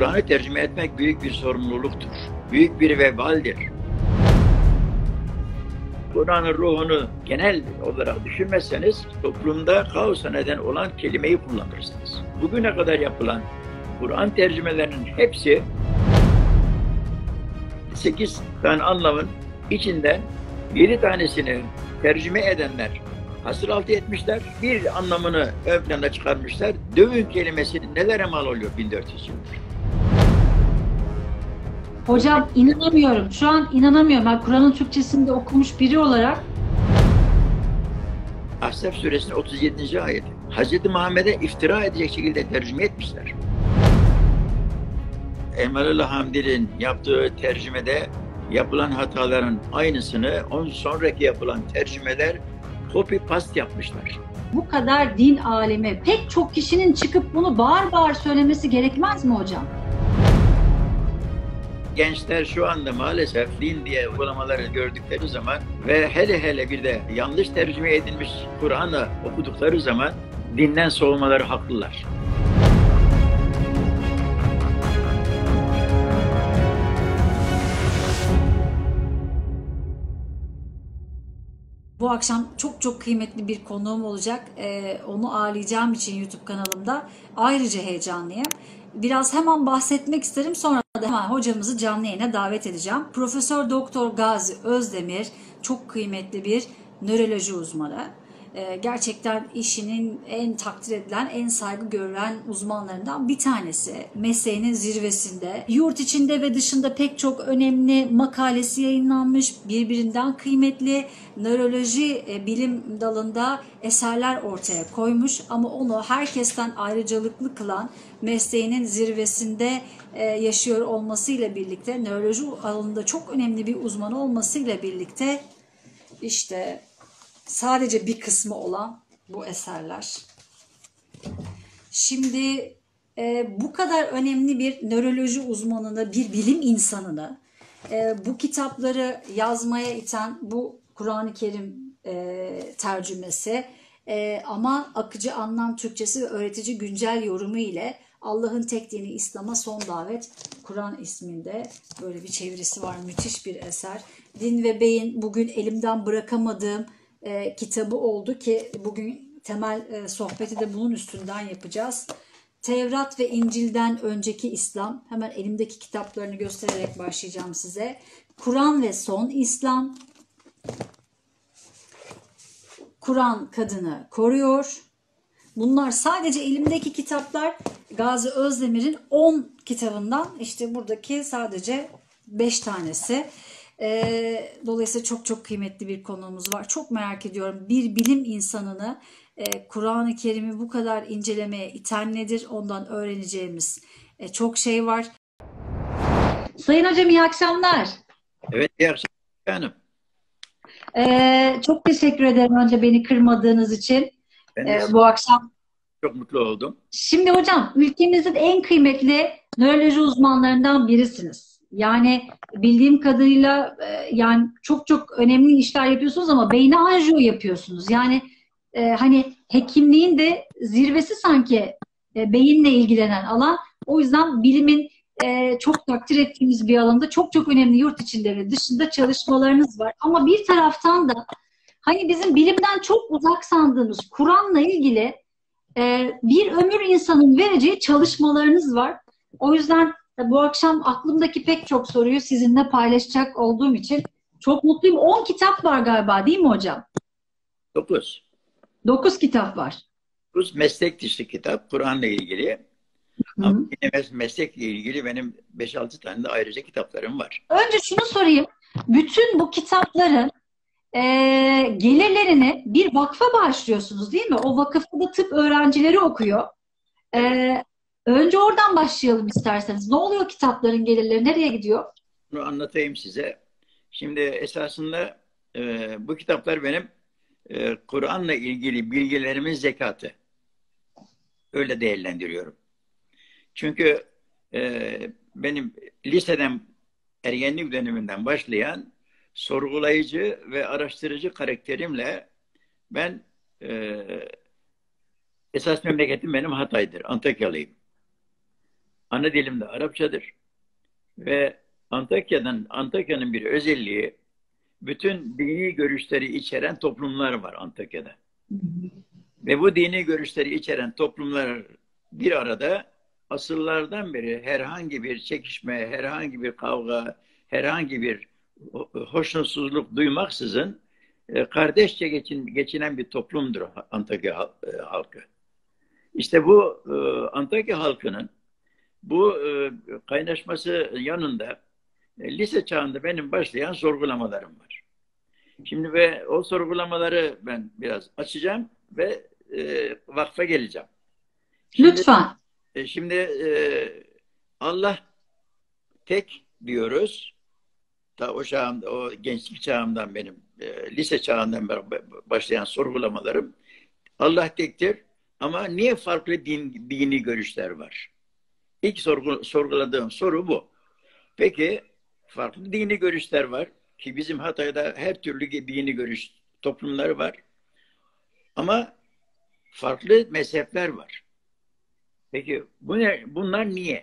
Kur'an'ı tercüme etmek büyük bir sorumluluktur. Büyük bir vebaldir. Kur'an'ın ruhunu genel olarak düşünmezseniz toplumda kaosa neden olan kelimeyi kullanırsınız. Bugüne kadar yapılan Kur'an tercümelerinin hepsi 8 tane anlamın içinden 7 tanesini tercüme edenler hasıraltı etmişler. Bir anlamını ön plana çıkarmışlar. Dövün kelimesi nelere mal oluyor 1400 yıldır. Hocam inanamıyorum. Şu an inanamıyorum. Ben Kur'an'ın Türkçesinde okumuş biri olarak. Ahzab suresinin 37. ayeti. Hz. Muhammed'e iftira edecek şekilde tercüme etmişler. Elmalılı Hamdi'nin yaptığı tercümede yapılan hataların aynısını sonraki yapılan tercümeler copy paste yapmışlar. Bu kadar din alemi, pek çok kişinin çıkıp bunu bağır bağır söylemesi gerekmez mi hocam? Gençler şu anda maalesef din diye uygulamaları gördükleri zaman ve hele hele bir de yanlış tercüme edilmiş Kur'an'ı okudukları zaman dinden soğumaları haklılar. Bu akşam çok çok kıymetli bir konuğum olacak. Onu ağırlayacağım için YouTube kanalımda ayrıca heyecanlıyım. Biraz hemen bahsetmek isterim, sonra da hemen hocamızı canlı yayına davet edeceğim. Profesör Doktor Gazi Özdemir çok kıymetli bir nöroloji uzmanı. Gerçekten işinin en takdir edilen, en saygı görülen uzmanlarından bir tanesi. Mesleğinin zirvesinde. Yurt içinde ve dışında pek çok önemli makalesi yayınlanmış. Birbirinden kıymetli nöroloji bilim dalında eserler ortaya koymuş. Ama onu herkesten ayrıcalıklı kılan, mesleğinin zirvesinde yaşıyor olmasıyla birlikte, nöroloji alanında çok önemli bir uzman olmasıyla birlikte işte sadece bir kısmı olan bu eserler. Şimdi bu kadar önemli bir nöroloji uzmanını, bir bilim insanını bu kitapları yazmaya iten bu Kur'an-ı Kerim tercümesi ama akıcı anlam Türkçesi ve öğretici güncel yorumu ile Allah'ın tek dini İslam'a son davet Kur'an isminde böyle bir çevirisi var. Müthiş bir eser. Din ve Beyin bugün elimden bırakamadığım kitabı oldu ki bugün temel sohbeti de bunun üstünden yapacağız. Tevrat ve İncil'den önceki İslam. Hemen elimdeki kitaplarını göstererek başlayacağım size. Kur'an ve son İslam. Kur'an kadını koruyor. Bunlar sadece elimdeki kitaplar. Gazi Özdemir'in 10 kitabından işte buradaki sadece 5 tanesi. Dolayısıyla çok çok kıymetli bir konuğumuz var. Çok merak ediyorum, bir bilim insanını Kur'an-ı Kerim'i bu kadar incelemeye iten nedir? Ondan öğreneceğimiz çok şey var. Sayın Hocam iyi akşamlar. Evet, iyi akşamlar canım. Çok teşekkür ederim önce beni kırmadığınız için Ben bu akşam. çok mutlu oldum. Şimdi hocam ülkemizin en kıymetli nöroloji uzmanlarından birisiniz. Yani bildiğim kadarıyla yani çok çok önemli işler yapıyorsunuz ama beyni anjiyo yapıyorsunuz. Yani hani hekimliğin de zirvesi sanki beyinle ilgilenen alan. O yüzden bilimin çok takdir ettiğimiz bir alanda çok çok önemli yurt içinde ve dışında çalışmalarınız var. Ama bir taraftan da hani bizim bilimden çok uzak sandığımız Kur'an'la ilgili bir ömür insanın vereceği çalışmalarınız var. O yüzden bu akşam aklımdaki pek çok soruyu sizinle paylaşacak olduğum için çok mutluyum. 10 kitap var galiba değil mi hocam? 9. 9 kitap var. 9 meslek dışı kitap Kur'an'la ilgili. Hı. Ama yine meslekle ilgili benim 5-6 tane de ayrıca kitaplarım var. Önce şunu sorayım. Bütün bu kitapların gelirlerini bir vakfa bağışlıyorsunuz değil mi? O vakıfta da tıp öğrencileri okuyor. Önce oradan başlayalım isterseniz. Ne oluyor kitapların gelirleri? Nereye gidiyor? Bunu anlatayım size. Şimdi esasında bu kitaplar benim Kur'an'la ilgili bilgilerimin zekatı. Öyle değerlendiriyorum. Çünkü benim liseden, ergenlik döneminden başlayan sorgulayıcı ve araştırıcı karakterimle ben esas memleketim benim Hatay'dır. Antakyalıyım. Ana dilim de Arapçadır. Ve Antakya'nın bir özelliği, bütün dini görüşleri içeren toplumlar var Antakya'da. Ve bu dini görüşleri içeren toplumlar bir arada asıllardan beri herhangi bir çekişme, herhangi bir kavga, herhangi bir hoşnutsuzluk duymaksızın kardeşçe geçinen bir toplumdur Antakya halkı. İşte bu Antakya halkının bu kaynaşması yanında lise çağında benim başlayan sorgulamalarım var. Şimdi ve o sorgulamaları ben biraz açacağım ve vakfa geleceğim. Lütfen. Şimdi Allah tek diyoruz. Ta o çağımda, o gençlik çağımdan benim, lise çağından başlayan sorgulamalarım. Allah tektir ama niye farklı dini görüşler var? İlk sorguladığım soru bu. Peki farklı dini görüşler var ki bizim Hatay'da her türlü dini görüş toplumları var. Ama farklı mezhepler var. Peki bunlar niye?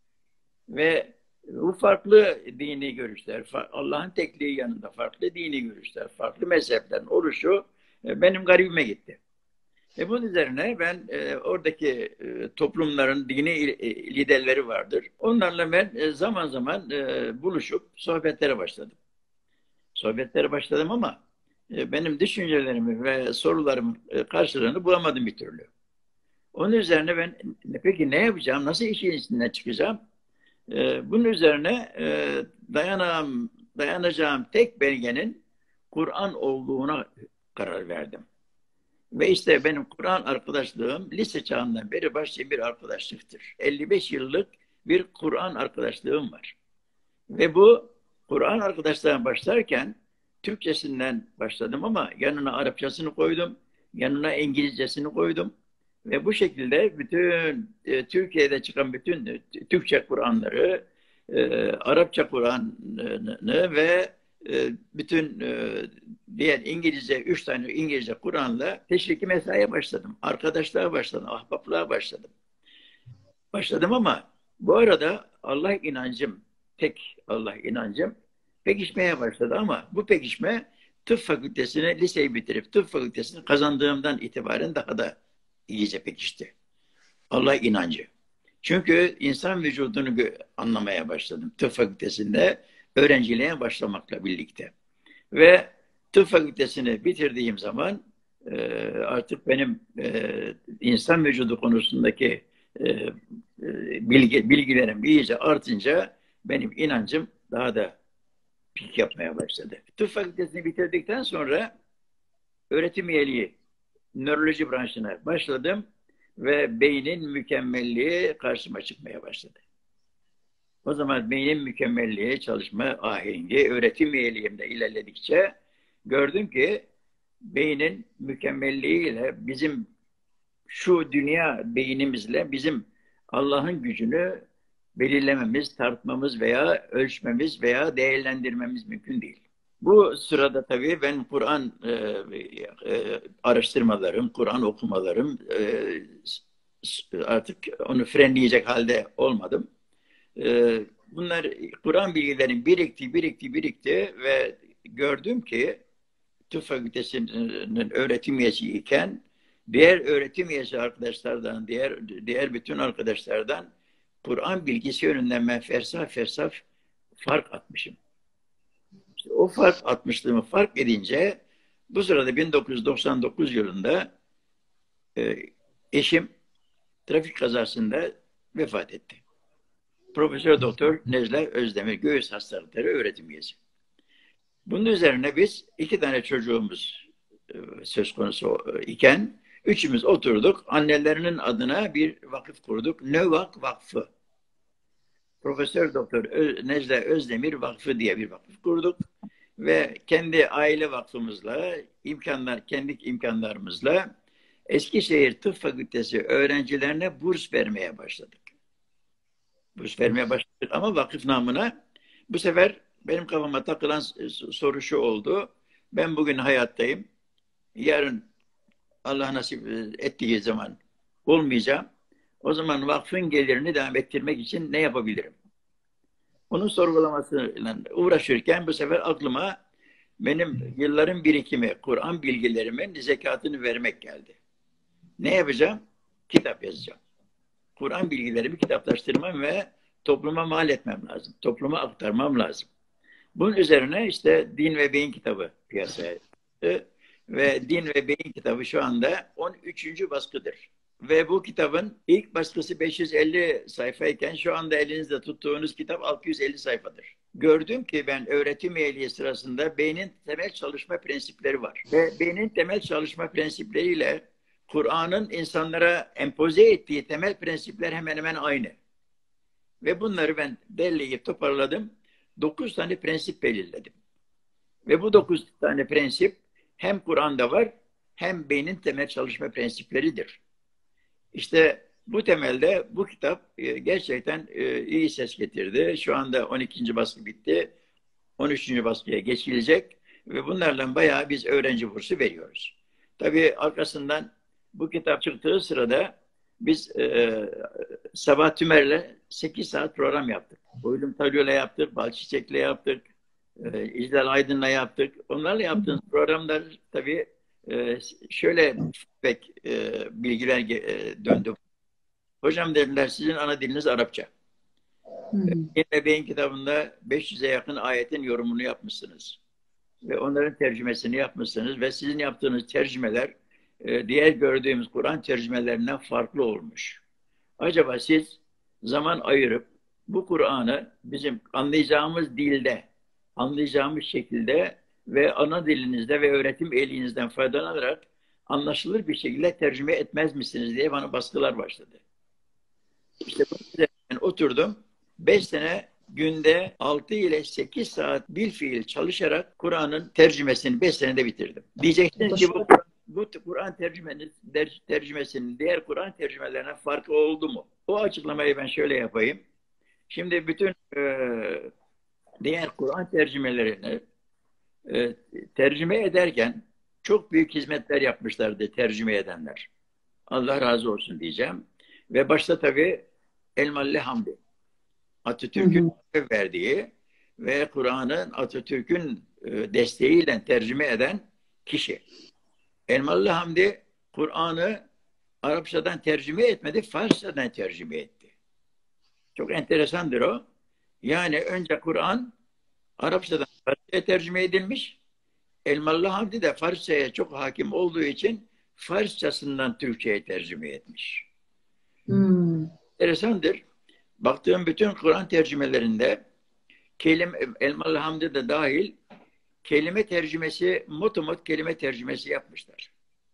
Ve bu farklı dini görüşler, Allah'ın tekliği yanında farklı dini görüşler, farklı mezheplerin oluşu benim garibime gitti. Bunun üzerine ben oradaki toplumların dini liderleri vardır. Onlarla ben zaman zaman buluşup sohbetlere başladım. Sohbetlere başladım ama benim düşüncelerimi ve sorularımın karşılığını bulamadım bir türlü. Onun üzerine ben peki ne yapacağım, nasıl işin içinden çıkacağım? Bunun üzerine dayanacağım tek belgenin Kur'an olduğuna karar verdim. Ve işte benim Kur'an arkadaşlığım lise çağından beri başlayan bir arkadaşlıktır. 55 yıllık bir Kur'an arkadaşlığım var. Ve bu Kur'an arkadaşlığına başlarken Türkçesinden başladım ama yanına Arapçasını koydum, yanına İngilizcesini koydum. Ve bu şekilde bütün Türkiye'de çıkan bütün Türkçe Kur'anları, Arapça Kur'an'ı ve bütün diğer İngilizce, 3 tane İngilizce Kur'an'la teşviki mesaiye başladım. Arkadaşlığa başladım, ahbaplığa başladım. Başladım ama bu arada tek Allah inancım pekişmeye başladı ama bu pekişme tıp fakültesini, liseyi bitirip tıp fakültesini kazandığımdan itibaren daha da iyice pekişti. Allah inancı. Çünkü insan vücudunu anlamaya başladım. Tıp fakültesinde öğrenciliğe başlamakla birlikte. Ve tıp fakültesini bitirdiğim zaman artık benim insan vücudu konusundaki bilgilerim iyice artınca benim inancım daha da pik yapmaya başladı. Tıp fakültesini bitirdikten sonra öğretim üyeliği nöroloji branşına başladım ve beynin mükemmelliği karşıma çıkmaya başladı. O zaman beynin mükemmelliği, çalışma ahengi, öğretim üyeliğimde ilerledikçe gördüm ki beynin mükemmelliğiyle bizim şu dünya beynimizle bizim Allah'ın gücünü belirlememiz, tartmamız veya ölçmemiz veya değerlendirmemiz mümkün değil. Bu sırada tabii ben Kur'an araştırmalarım, Kur'an okumalarım artık onu frenleyecek halde olmadım. Bunlar Kur'an bilgilerinin birikti ve gördüm ki tıp fakültesinin öğretim üyesi iken diğer öğretim üyesi arkadaşlardan, diğer bütün arkadaşlardan Kur'an bilgisi yönünden ben fersah fark atmışım. İşte o fark atmışlığımı fark edince bu sırada 1999 yılında eşim trafik kazasında vefat etti. Profesör Doktor Necla Özdemir, göğüs hastalıkları öğretim üyesi. Bunun üzerine biz 2 tane çocuğumuz söz konusu iken üçümüz oturduk. Annelerinin adına bir vakıf kurduk. Növak Vakfı. Profesör Doktor Necla Özdemir Vakfı diye bir vakıf kurduk. Ve kendi aile vakfımızla, kendi imkanlarımızla Eskişehir Tıp Fakültesi öğrencilerine burs vermeye başladık. Burs vermeye başladık ama vakıf namına. Bu sefer benim kafama takılan soru şu oldu. Ben bugün hayattayım. Yarın Allah nasip ettiği zaman olmayacağım. O zaman vakfın gelirini devam ettirmek için ne yapabilirim? Onun sorgulamasıyla uğraşırken bu sefer aklıma benim yılların birikimi, Kur'an bilgilerimin zekatını vermek geldi. Ne yapacağım? Kitap yazacağım. Kur'an bilgilerimi kitaplaştırmam ve topluma mal etmem lazım. Topluma aktarmam lazım. Bunun üzerine işte Din ve Beyin kitabı piyasaya çıktı. Ve Din ve Beyin kitabı şu anda 13. baskıdır. Ve bu kitabın ilk baskısı 550 sayfayken şu anda elinizde tuttuğunuz kitap 650 sayfadır. Gördüm ki ben öğretim üyeliği sırasında beynin temel çalışma prensipleri var. Ve beynin temel çalışma prensipleriyle Kur'an'ın insanlara empoze ettiği temel prensipler hemen hemen aynı. Ve bunları ben derleyip toparladım. 9 tane prensip belirledim. Ve bu 9 tane prensip hem Kur'an'da var hem beynin temel çalışma prensipleridir. İşte bu temelde bu kitap gerçekten iyi ses getirdi. Şu anda 12. baskı bitti. 13. baskıya geçilecek ve bunlarla bayağı biz öğrenci bursu veriyoruz. Tabii arkasından bu kitap çıktığı sırada biz Sabah Tümer'le 8 saat program yaptık. Oylum Talyo'yla yaptık, Balçiçek'le yaptık, İclal Aydın'la yaptık. Onlarla yaptığımız programlar tabii şöyle feedback, bilgiler döndü. Hocam dediler sizin ana diliniz Arapça. Yine Beyin kitabında 500'e yakın ayetin yorumunu yapmışsınız. Ve onların tercümesini yapmışsınız. Ve sizin yaptığınız tercümeler diğer gördüğümüz Kur'an tercümelerinden farklı olmuş. Acaba siz zaman ayırıp bu Kur'an'ı bizim anlayacağımız dilde, anlayacağımız şekilde ve ana dilinizde ve öğretim elinizden faydalanarak anlaşılır bir şekilde tercüme etmez misiniz diye bana baskılar başladı. İşte bunun üzerinden oturdum. 5 sene günde 6 ile 8 saat bilfiil çalışarak Kur'an'ın tercümesini 5 senede bitirdim. Diyeceksiniz ki bu Kur'an tercümesinin diğer Kur'an tercümelerine farkı oldu mu? O açıklamayı ben şöyle yapayım. Şimdi bütün diğer Kur'an tercümelerini tercüme ederken çok büyük hizmetler yapmışlardı tercüme edenler. Allah razı olsun diyeceğim. Ve başta tabii Elmalı Hamdi. Atatürk'ün verdiği ve Kur'an'ın Atatürk'ün desteğiyle tercüme eden kişi. Elmalı Hamdi Kur'an'ı Arapçadan tercüme etmedi, Farsçadan tercüme etti. Çok enteresandır o. Yani önce Kur'an Arapçadan Farsçaya tercüme edilmiş. Elmalı Hamdi de Farsçaya çok hakim olduğu için Farsçasından Türkçe'ye tercüme etmiş. Enteresandır. Baktığım bütün Kur'an tercümelerinde Elmalı Hamdi de dahil kelime tercümesi, motomot kelime tercümesi yapmışlar.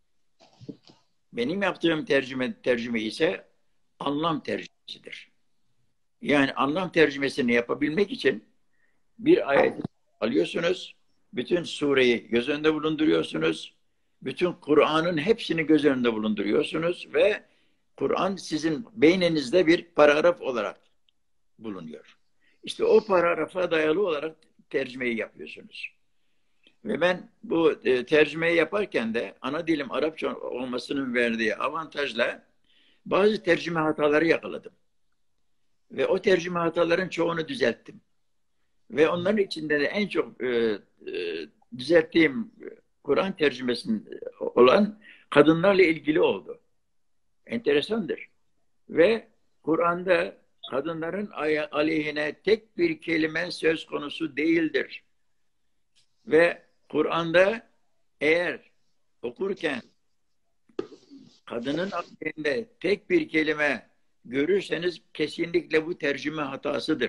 Benim yaptığım tercüme ise anlam tercümesidir. Yani anlam tercümesini yapabilmek için bir ayet alıyorsunuz, bütün sureyi göz önünde bulunduruyorsunuz, bütün Kur'an'ın hepsini göz önünde bulunduruyorsunuz ve Kur'an sizin beyninizde bir paragraf olarak bulunuyor. İşte o paragrafa dayalı olarak tercümeyi yapıyorsunuz. Ve ben bu tercümeyi yaparken de ana dilim Arapça olmasının verdiği avantajla bazı tercüme hataları yakaladım. Ve o tercüme hataların çoğunu düzelttim. Ve onların içinde de en çok düzelttiğim Kur'an tercümesinin olan kadınlarla ilgili oldu. Enteresandır. Ve Kur'an'da kadınların aleyhine tek bir kelime söz konusu değildir. Ve Kur'an'da eğer okurken kadının aleyhinde tek bir kelime görürseniz kesinlikle bu tercüme hatasıdır.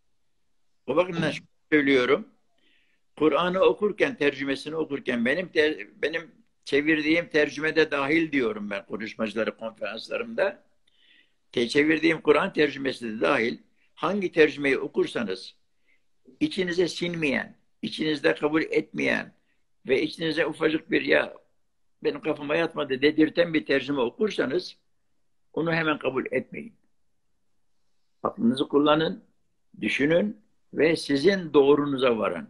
O bakımdan söylüyorum. Kur'an'ı okurken, tercümesini okurken benim çevirdiğim tercümede dahil diyorum ben konuşmacıları konferanslarımda. Çevirdiğim Kur'an tercümesi de dahil hangi tercümeyi okursanız içinize sinmeyen, içinizde kabul etmeyen ve içinize ufacık bir ya benim kafama yatmadı dedirten bir tercüme okursanız onu hemen kabul etmeyin. Aklınızı kullanın, düşünün ve sizin doğrunuza varın.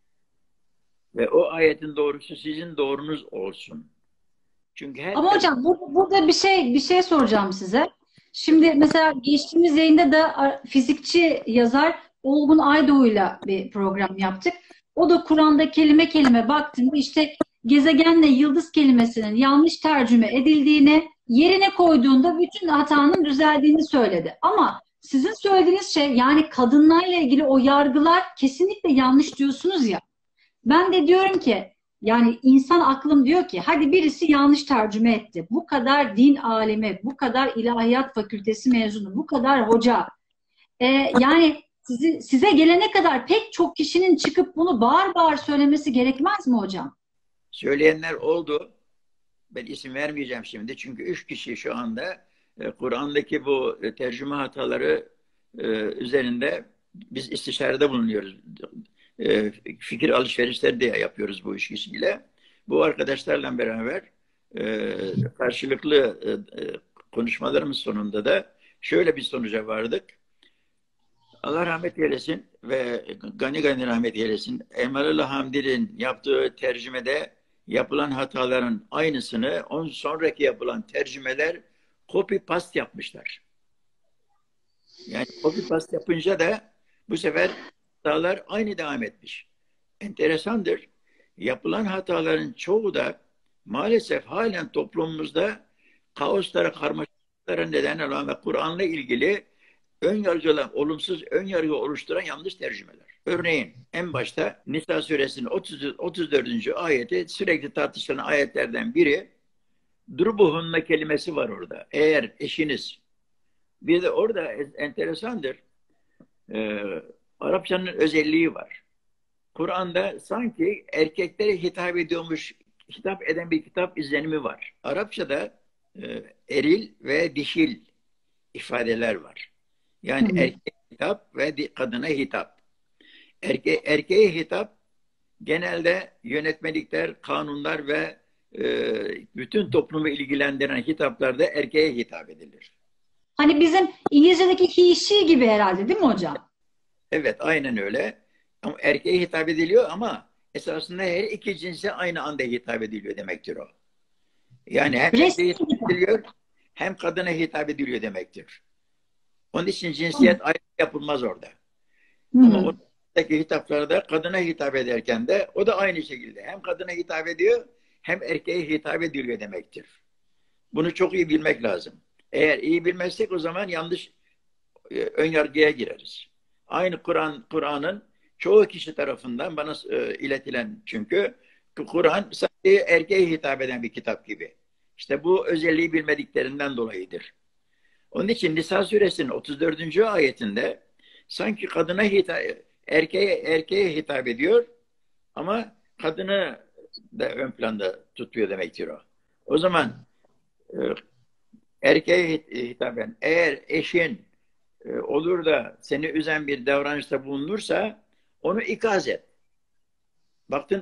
Ve o ayetin doğrusu sizin doğrunuz olsun. Çünkü Ama hocam burada bir şey soracağım size. Şimdi mesela geçtiğimiz yayında da fizikçi yazar Olgun Aydoğu'yla bir program yaptık. O da Kur'an'da kelime kelime baktığında işte gezegenle yıldız kelimesinin yanlış tercüme edildiğini, yerine koyduğunda bütün hatanın düzeldiğini söyledi. Ama sizin söylediğiniz şey, yani kadınlarla ilgili o yargılar kesinlikle yanlış diyorsunuz ya. Ben de diyorum ki, yani insan aklım diyor ki hadi birisi yanlış tercüme etti. Bu kadar din alemi, bu kadar ilahiyat fakültesi mezunu, bu kadar hoca. Yani size gelene kadar pek çok kişinin çıkıp bunu bağır bağır söylemesi gerekmez mi hocam? Söyleyenler oldu. Ben isim vermeyeceğim şimdi. Çünkü 3 kişi şu anda Kur'an'daki bu tercüme hataları üzerinde biz istişarede bulunuyoruz. Fikir alışverişleri de yapıyoruz bu 3 kişiyle. Bu arkadaşlarla beraber karşılıklı konuşmalarımız sonunda da şöyle bir sonuca vardık. Allah rahmet eylesin ve gani gani rahmet eylesin. Elmalılı Hamdi'nin yaptığı tercümede yapılan hataların aynısını on sonraki yapılan tercümeler copy paste yapmışlar. Yani copy paste yapınca da bu sefer hatalar aynı devam etmiş. Enteresandır. Yapılan hataların çoğu da maalesef halen toplumumuzda kaoslara, karmaşıklara neden olan ve Kur'an'la ilgili ön yargılan, olumsuz ön yargı oluşturan yanlış tercümeler. Örneğin en başta Nisa suresinin 34. ayeti sürekli tartışılan ayetlerden biri. Durbuhunna kelimesi var orada. Eğer eşiniz. Bir de orada enteresandır. Ee, Arapçanın özelliği var. Kur'an'da sanki erkeklere hitap ediyormuş, hitap eden bir kitap izlenimi var. Arapçada eril ve dişil ifadeler var. Yani Hı. erkeğe hitap ve kadına hitap. Erkeğe hitap genelde yönetmelikler, kanunlar ve bütün toplumu ilgilendiren hitaplarda erkeğe hitap edilir. Hani bizim İngilizce'deki he, she gibi herhalde, değil mi hocam? Evet, aynen öyle. Ama erkeğe hitap ediliyor ama esasında her iki cinse aynı anda hitap ediliyor demektir o. Yani hem erkeğe hitap Resmi. ediliyor hem kadına hitap ediliyor demektir. Onun için Hı cinsiyet ayrı yapılmaz orada. Ama hı. oradaki hitaplarda kadına hitap ederken de o da aynı şekilde hem kadına hitap ediyor hem erkeğe hitap ediliyor demektir. Bunu çok iyi bilmek lazım. Eğer iyi bilmezsek o zaman yanlış ön yargıya gireriz. Aynı Kur'an'ın çoğu kişi tarafından bana iletilen çünkü Kur'an sadece erkeğe hitap eden bir kitap gibi. İşte bu özelliği bilmediklerinden dolayıdır. Onun için Nisa suresinin 34. ayetinde sanki kadına hitap, erkeğe hitap ediyor ama kadını da ön planda tutuyor demektir o. O zaman e, erkeğe hitaben eğer eşin olur da seni üzen bir davranışta bulunursa onu ikaz et. Baktın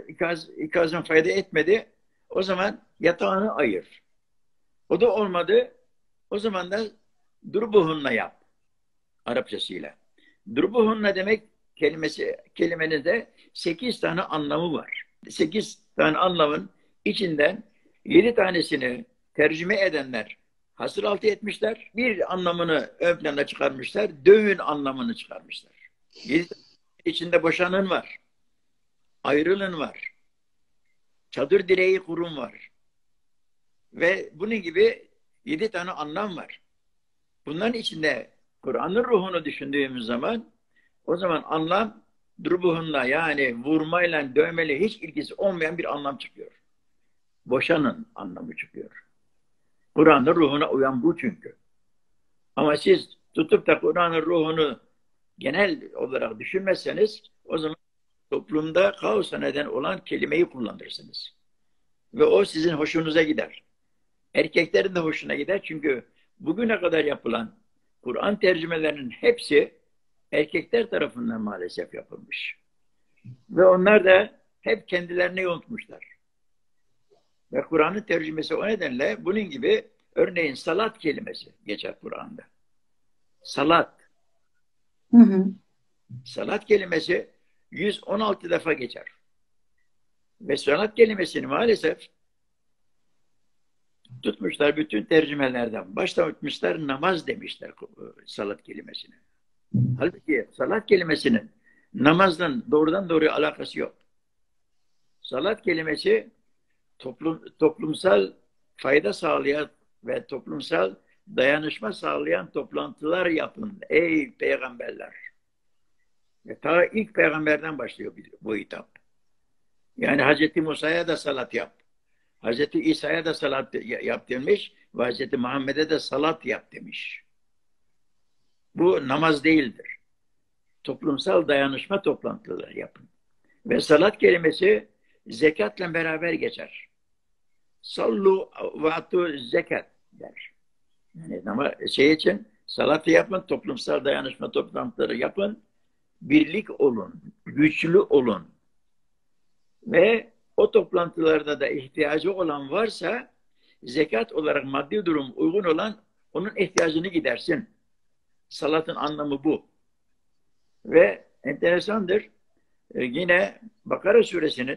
ikazın fayda etmedi. O zaman yatağını ayır. O da olmadı. O zaman da durbuhunla yap. Arapçasıyla. Durbuhunla demek kelimenin de 8 tane anlamı var. 8 tane anlamın içinden 7 tanesini tercüme edenler hasır etmişler. Bir anlamını ön plana çıkarmışlar. Dövün anlamını çıkarmışlar. 7 içinde boşanın var. Ayrılın var. Çadır direği kurun var. Ve bunun gibi 7 tane anlam var. Bunların içinde Kur'an'ın ruhunu düşündüğümüz zaman o zaman anlam drubuhunla yani vurmayla dövmeyle hiç ilgisi olmayan bir anlam çıkıyor. Boşanın anlamı çıkıyor. Kur'an'ın ruhuna uyan bu çünkü. Ama siz tutup da Kur'an'ın ruhunu genel olarak düşünmezseniz o zaman toplumda kaosa neden olan kelimeyi kullanırsınız. Ve o sizin hoşunuza gider. Erkeklerin de hoşuna gider çünkü bugüne kadar yapılan Kur'an tercümelerinin hepsi erkekler tarafından maalesef yapılmış. Ve onlar da hep kendilerini yontmuşlar. Ve Kur'an'ın tercümesi o nedenle bunun gibi örneğin salat kelimesi geçer Kur'an'da. Salat. Hı hı. Salat kelimesi 116 defa geçer. Ve salat kelimesini maalesef Tutmuşlar bütün tercümelerden. Başlamışlar namaz demişler salat kelimesine. Halbuki salat kelimesinin namazdan doğrudan doğruya alakası yok. Salat kelimesi toplumsal fayda sağlayan ve toplumsal dayanışma sağlayan toplantılar yapın ey peygamberler. Ta ilk peygamberden başlıyor bu hitap. Yani Hazreti Musa'ya da salat yap. Hazreti İsa'ya da salat yap demiş ve Hazreti Muhammed'e de salat yap demiş. Bu namaz değildir. Toplumsal dayanışma toplantıları yapın. Ve salat kelimesi zekatla beraber geçer. Sallu ve atu zekat der. Yani ama şey için salatı yapın, toplumsal dayanışma toplantıları yapın, birlik olun, güçlü olun. Ve o toplantılarda da ihtiyacı olan varsa zekat olarak maddi durum uygun olan onun ihtiyacını gidersin. Salatın anlamı bu. Ve enteresandır. Yine Bakara suresinin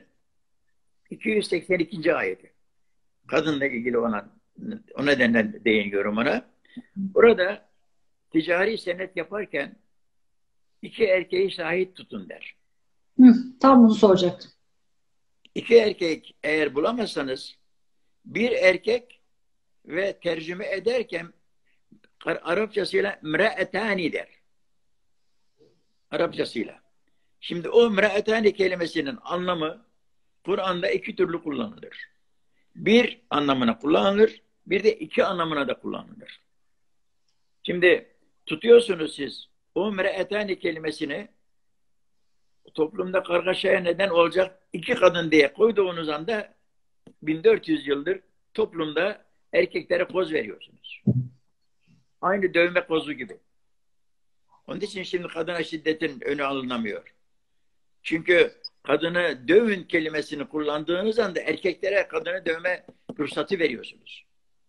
282. ayeti. Kadınla ilgili olan o nedenle değiniyorum ona. Burada ticari senet yaparken iki erkeği şahit tutun der. Tam bunu soracaktım. İki erkek eğer bulamazsanız bir erkek ve tercüme ederken Arapçasıyla mraetani der. Arapçasıyla. Şimdi o mraetani kelimesinin anlamı Kur'an'da iki türlü kullanılır. Bir anlamına kullanılır, bir de iki anlamına da kullanılır. Şimdi tutuyorsunuz siz o mraetani kelimesini toplumda kargaşaya neden olacak iki kadın diye koyduğunuz anda 1400 yıldır toplumda erkeklere poz veriyorsunuz. Aynı dövme pozu gibi. Onun için şimdi kadına şiddetin önü alınamıyor. Çünkü kadını dövün kelimesini kullandığınız anda erkeklere kadını dövme fırsatı veriyorsunuz.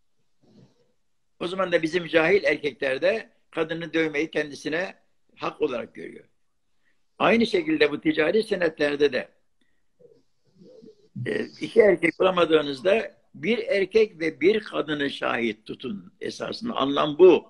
O zaman da bizim cahil erkekler de kadını dövmeyi kendisine hak olarak görüyor. Aynı şekilde bu ticari senetlerde de iki erkek bulamadığınızda bir erkek ve bir kadını şahit tutun esasında. Anlam bu.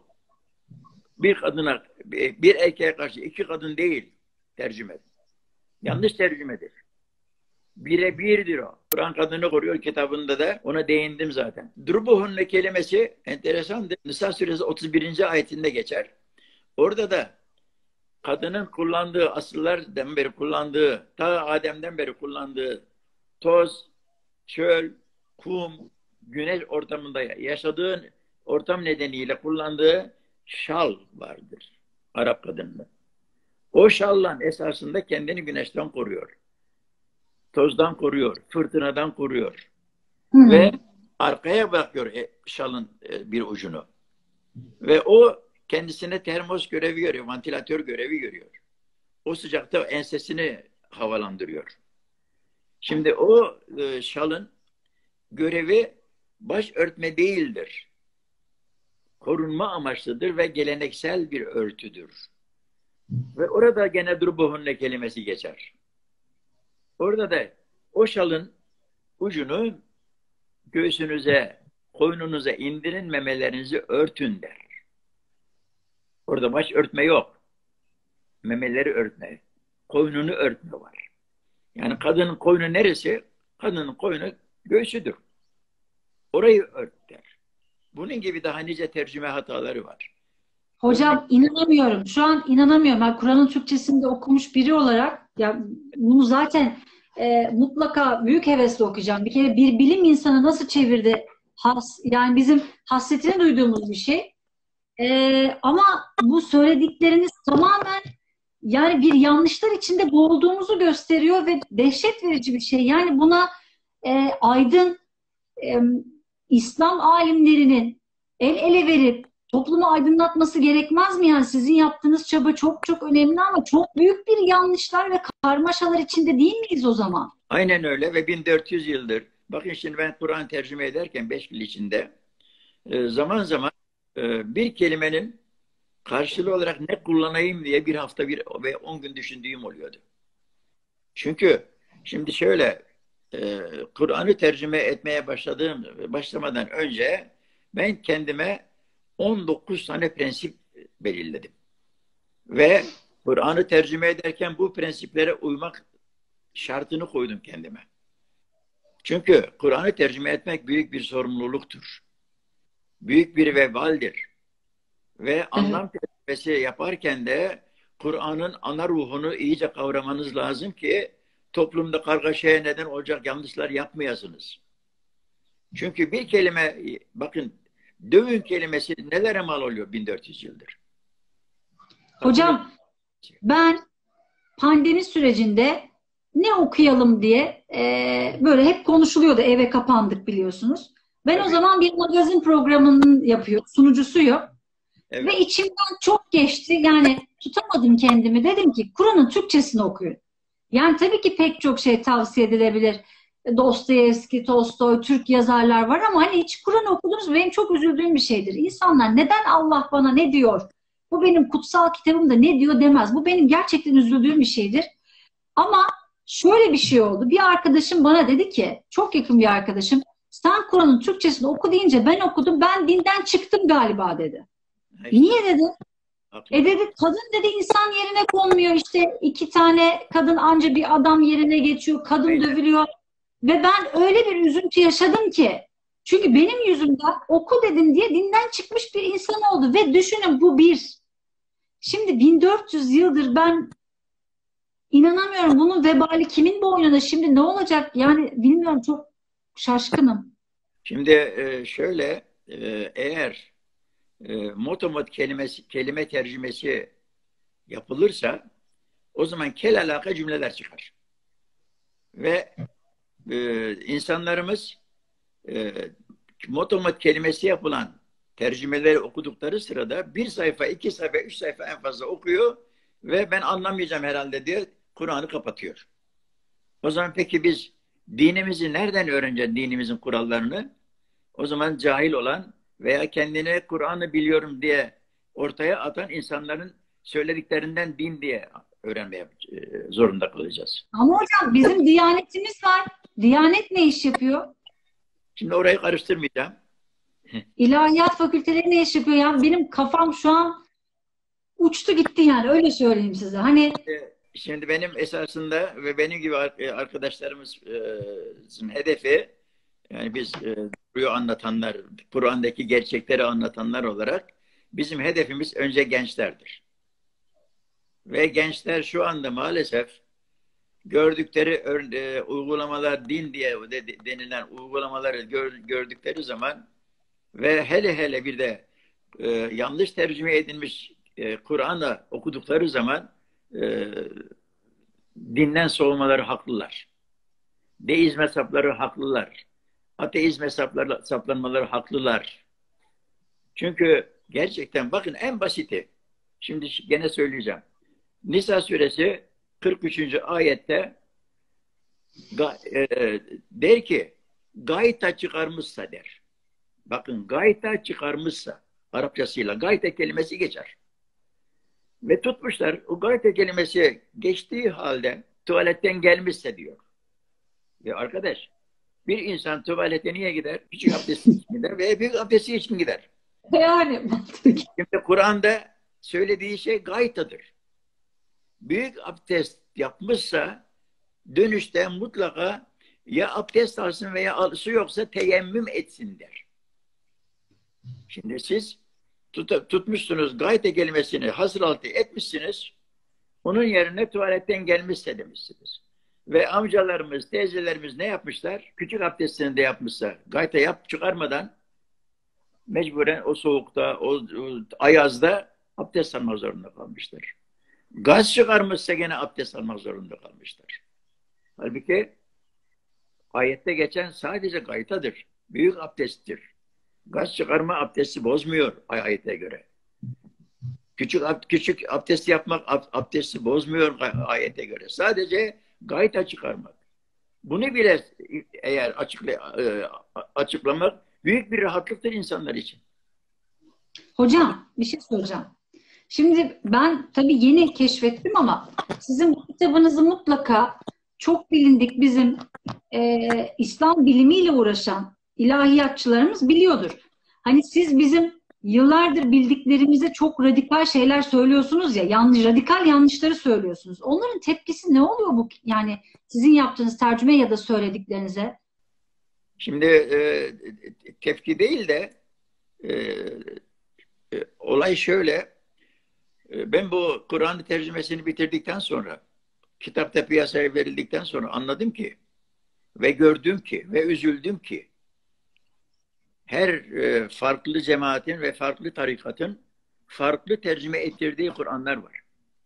Bir erkeğe karşı iki kadın değil tercüme. Yanlış tercümedir. Bire birdir o. Kur'an kadını koruyor kitabında da ona değindim zaten. Drubuhunne kelimesi enteresandır. Nisa suresi 31. ayetinde geçer. Orada da kadının kullandığı, asıllardan beri kullandığı, ta Adem'den beri kullandığı toz, çöl, kum, güneş ortamında yaşadığı ortam nedeniyle kullandığı şal vardır Arap kadınında. O şallan esasında kendini güneşten koruyor. Tozdan koruyor, fırtınadan koruyor. Ve arkaya bakıyor şalın bir ucunu. Ve o kendisine termos görevi görüyor, ventilatör görevi görüyor. O sıcakta ensesini havalandırıyor. Şimdi o şalın görevi baş örtme değildir. Korunma amaçlıdır ve geleneksel bir örtüdür. Ve orada gene drubuhunne kelimesi geçer. Orada da o şalın ucunu göğsünüze, koynunuza indirin, memelerinizi örtün der. Orada baş örtme yok. Memeleri örtme. Koynunu örtme var. Yani kadının koynu neresi? Kadının koynu göğsüdür. Orayı ört der. Bunun gibi daha nice tercüme hataları var. Hocam inanamıyorum. Şu an inanamıyorum. Ben Kur'an'ın Türkçesinde okumuş biri olarak ya bunu zaten mutlaka büyük hevesle okuyacağım. Bir kere bir bilim insanı nasıl çevirdi? Yani bizim hasretini duyduğumuz bir şey. Ama bu söyledikleriniz tamamen yani bir yanlışlar içinde boğulduğumuzu gösteriyor ve dehşet verici bir şey. Yani buna aydın İslam alimlerinin el ele verip toplumu aydınlatması gerekmez mi? Yani sizin yaptığınız çaba çok çok önemli ama çok büyük bir yanlışlar ve karmaşalar içinde değil miyiz o zaman? Aynen öyle ve 1400 yıldır. Bakın şimdi ben Kur'an tercüme ederken 5 yıl içinde zaman zaman bir kelimenin karşılığı olarak ne kullanayım diye bir hafta ve 10 gün düşündüğüm oluyordu. Çünkü şimdi şöyle Kur'an'ı tercüme etmeye başlamadan önce ben kendime 19 tane prensip belirledim. Ve Kur'an'ı tercüme ederken bu prensiplere uymak şartını koydum kendime. Çünkü Kur'an'ı tercüme etmek büyük bir sorumluluktur. Büyük bir vebaldir. Ve anlam tercümesi yaparken de Kur'an'ın ana ruhunu iyice kavramanız lazım ki toplumda kargaşaya neden olacak yanlışlar yapmayasınız. Çünkü bir kelime, bakın, dövün kelimesi nelere mal oluyor 1400 yıldır. Hocam ben pandemi sürecinde ne okuyalım diye böyle hep konuşuluyordu. Eve kapandık biliyorsunuz. Ben o zaman bir magazin programının sunucusuyum. Evet. Ve içimden çok geçti. Yani tutamadım kendimi. Dedim ki Kur'an'ın Türkçesini okuyun. Yani tabii ki pek çok şey tavsiye edilebilir. Dostoyevski, Tolstoy, Türk yazarlar var ama hani hiç Kur'an okudunuz mu? Benim çok üzüldüğüm bir şeydir. İnsanlar neden Allah bana ne diyor? Bu benim kutsal kitabımda ne diyor demez. Bu benim gerçekten üzüldüğüm bir şeydir. Ama şöyle bir şey oldu. Bir arkadaşım bana dedi ki, çok yakın bir arkadaşım, sen Kur'an'ın Türkçesini oku deyince ben okudum, ben dinden çıktım galiba dedi. Niye dedi? Dedi kadın dedi insan yerine konmuyor, işte 2 tane kadın anca bir adam yerine geçiyor, kadın dövülüyor. Ve ben öyle bir üzüntü yaşadım ki, çünkü benim yüzümden oku dedim diye dinden çıkmış bir insan oldu. Ve düşünün, bu bir. Şimdi 1400 yıldır ben inanamıyorum, bunun vebali kimin boynuna, şimdi ne olacak yani bilmiyorum, çok şaşkınım. Şimdi şöyle, eğer motomot kelime tercümesi yapılırsa o zaman kel alaka cümleler çıkar. Ve insanlarımız motomot kelimesi yapılan tercümeleri okudukları sırada 1 sayfa, 2 sayfa, 3 sayfa en fazla okuyor ve ben anlamayacağım herhalde diye Kur'an'ı kapatıyor. O zaman peki biz dinimizi nereden öğreneceğiz, dinimizin kurallarını? O zaman cahil olan veya kendine Kur'an'ı biliyorum diye ortaya atan insanların söylediklerinden din diye öğrenmeye zorunda kalacağız. Ama hocam bizim Diyanetimiz var. Diyanet ne iş yapıyor? Şimdi orayı karıştırmayacağım. İlahiyat fakülteleri ne iş yapıyor? Yani benim kafam şu an uçtu gitti, yani öyle söyleyeyim size. Hani Şimdi benim esasında ve benim gibi arkadaşlarımızın hedefi, yani biz Kur'an'ı anlatanlar, Kur'an'daki gerçekleri anlatanlar olarak bizim hedefimiz önce gençlerdir. Ve gençler şu anda maalesef gördükleri uygulamalar, din diye denilen uygulamaları gördükleri zaman ve hele hele bir de yanlış tercüme edilmiş Kur'an'ı okudukları zaman dinden soğumaları haklılar. Deizm hesapları haklılar. Ateizm saplanmaları haklılar. Çünkü gerçekten bakın en basiti. Şimdi gene söyleyeceğim. Nisa suresi 43. ayette der ki gayta çıkarmışsa der. Bakın gayta çıkarmışsa Arapçasıyla gayta kelimesi geçer. Ve tutmuşlar o gayta kelimesi geçtiği halde tuvaletten gelmişse diyor. Ya arkadaş, bir insan tuvalete niye gider? Küçük abdesti için gider veya büyük abdesti için gider. yani Şimdi Kur'an'da söylediği şey gaytadır. Büyük abdest yapmışsa dönüşte mutlaka ya abdest alsın veya su yoksa teyemmüm etsin der. Şimdi siz tutmuşsunuz gayte kelimesini hasılaltı etmişsiniz. Onun yerine tuvaletten gelmişse demişsiniz. Ve amcalarımız, teyzelerimiz ne yapmışlar? Küçük abdestini de yapmışsa gayta çıkarmadan mecburen o soğukta, o ayazda abdest almak zorunda kalmışlar. Gaz çıkarmışsa gene abdest almak zorunda kalmışlar. Halbuki ayette geçen sadece gaytadır. Büyük abdesttir. Gaz çıkarma abdesti bozmuyor ayete göre. Küçük abdest yapmak abdesti bozmuyor ayete göre. Sadece gayta çıkarmak. Bunu bile eğer açıklamak büyük bir rahatlıktır insanlar için. hocam bir şey soracağım. Şimdi ben tabii yeni keşfettim ama sizin bu kitabınızı mutlaka çok bilindik bizim İslam bilimiyle uğraşan ilahiyatçılarımız biliyordur. Hani siz bizim yıllardır bildiklerimize çok radikal şeyler söylüyorsunuz ya, yanlış, radikal yanlışları söylüyorsunuz. Onların tepkisi ne oluyor bu? Yani sizin yaptığınız tercüme ya da söylediklerinize? Şimdi tepki değil de olay şöyle. Ben bu Kur'an tercümesini bitirdikten sonra, kitapta piyasaya verildikten sonra anladım ki ve gördüm ki ve üzüldüm ki her farklı cemaatin ve farklı tarikatın farklı tercüme ettirdiği Kur'anlar var.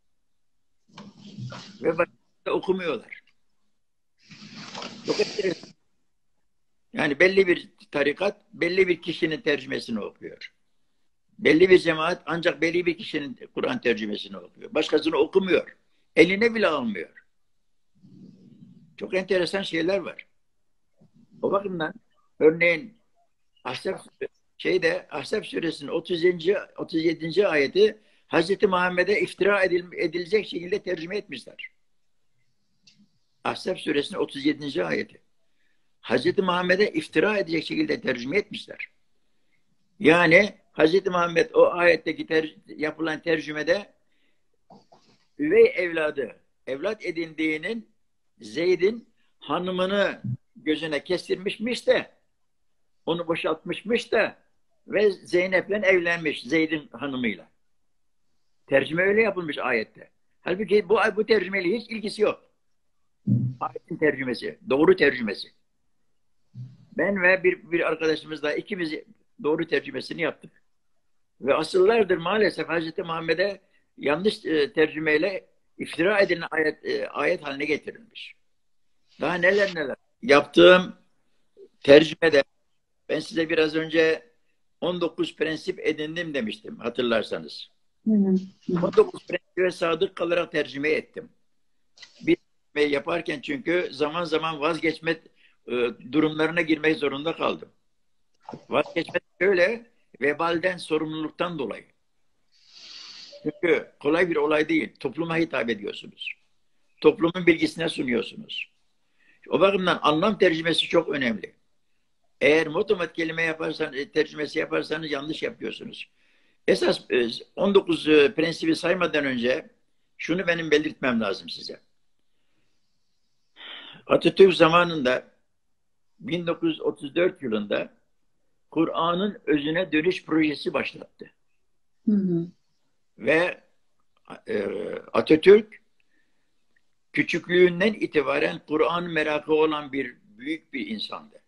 Ve başka okumuyorlar. Çok enteresan. Yani belli bir tarikat, belli bir kişinin tercümesini okuyor. Belli bir cemaat ancak belli bir kişinin Kur'an tercümesini okuyor. Başkasını okumuyor. Eline bile almıyor. Çok enteresan şeyler var. O bakımdan örneğin Ahzab suresinin 37. ayeti Hz. Muhammed'e iftira edilecek şekilde tercüme etmişler. Ahzab suresinin 37. ayeti. Hz. Muhammed'e iftira edecek şekilde tercüme etmişler. Yani Hz. Muhammed o ayetteki yapılan tercümede üvey evlat edindiğinin Zeyd'in hanımını gözüne kestirmişmiş de onu boşaltmışmış da ve Zeynep'le evlenmiş Zeyd'in hanımıyla. Tercüme öyle yapılmış ayette. Halbuki bu tercümeyle hiç ilgisi yok. Ayetin tercümesi, doğru tercümesi. Ben ve bir arkadaşımızla ikimiz doğru tercümesini yaptık. Ve asıllardır maalesef Hz. Muhammed'e yanlış tercümeyle iftira edilen ayet haline getirilmiş. Daha neler neler. Yaptığım tercümede ben size biraz önce 19 prensip edindim demiştim hatırlarsanız. 19 prensibe sadık kalarak tercüme ettim. Bir tercüme yaparken çünkü zaman zaman vazgeçme durumlarına girmek zorunda kaldım. Vazgeçmek şöyle, vebalden, sorumluluktan dolayı. Çünkü kolay bir olay değil. Topluma hitap ediyorsunuz. Toplumun bilgisine sunuyorsunuz. O bakımdan anlam tercümesi çok önemli. Eğer motomat kelime yaparsanız, tercümesi yaparsanız yanlış yapıyorsunuz. Esas 19 prensibi saymadan önce şunu benim belirtmem lazım size. Atatürk zamanında 1934 yılında Kur'an'ın özüne dönüş projesi başlattı. Hı hı. Ve Atatürk küçüklüğünden itibaren Kur'an merakı olan büyük bir insandı.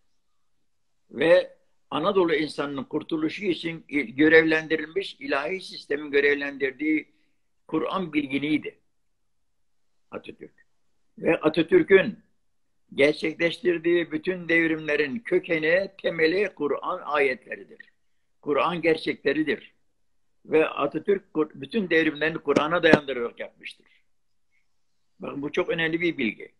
Ve Anadolu insanının kurtuluşu için görevlendirilmiş, ilahi sistemin görevlendirdiği Kur'an bilginiydi Atatürk. Ve Atatürk'ün gerçekleştirdiği bütün devrimlerin kökeni, temeli Kur'an ayetleridir. Kur'an gerçekleridir. Ve Atatürk bütün devrimlerini Kur'an'a dayandırarak yapmıştır. Bakın bu çok önemli bir bilgi.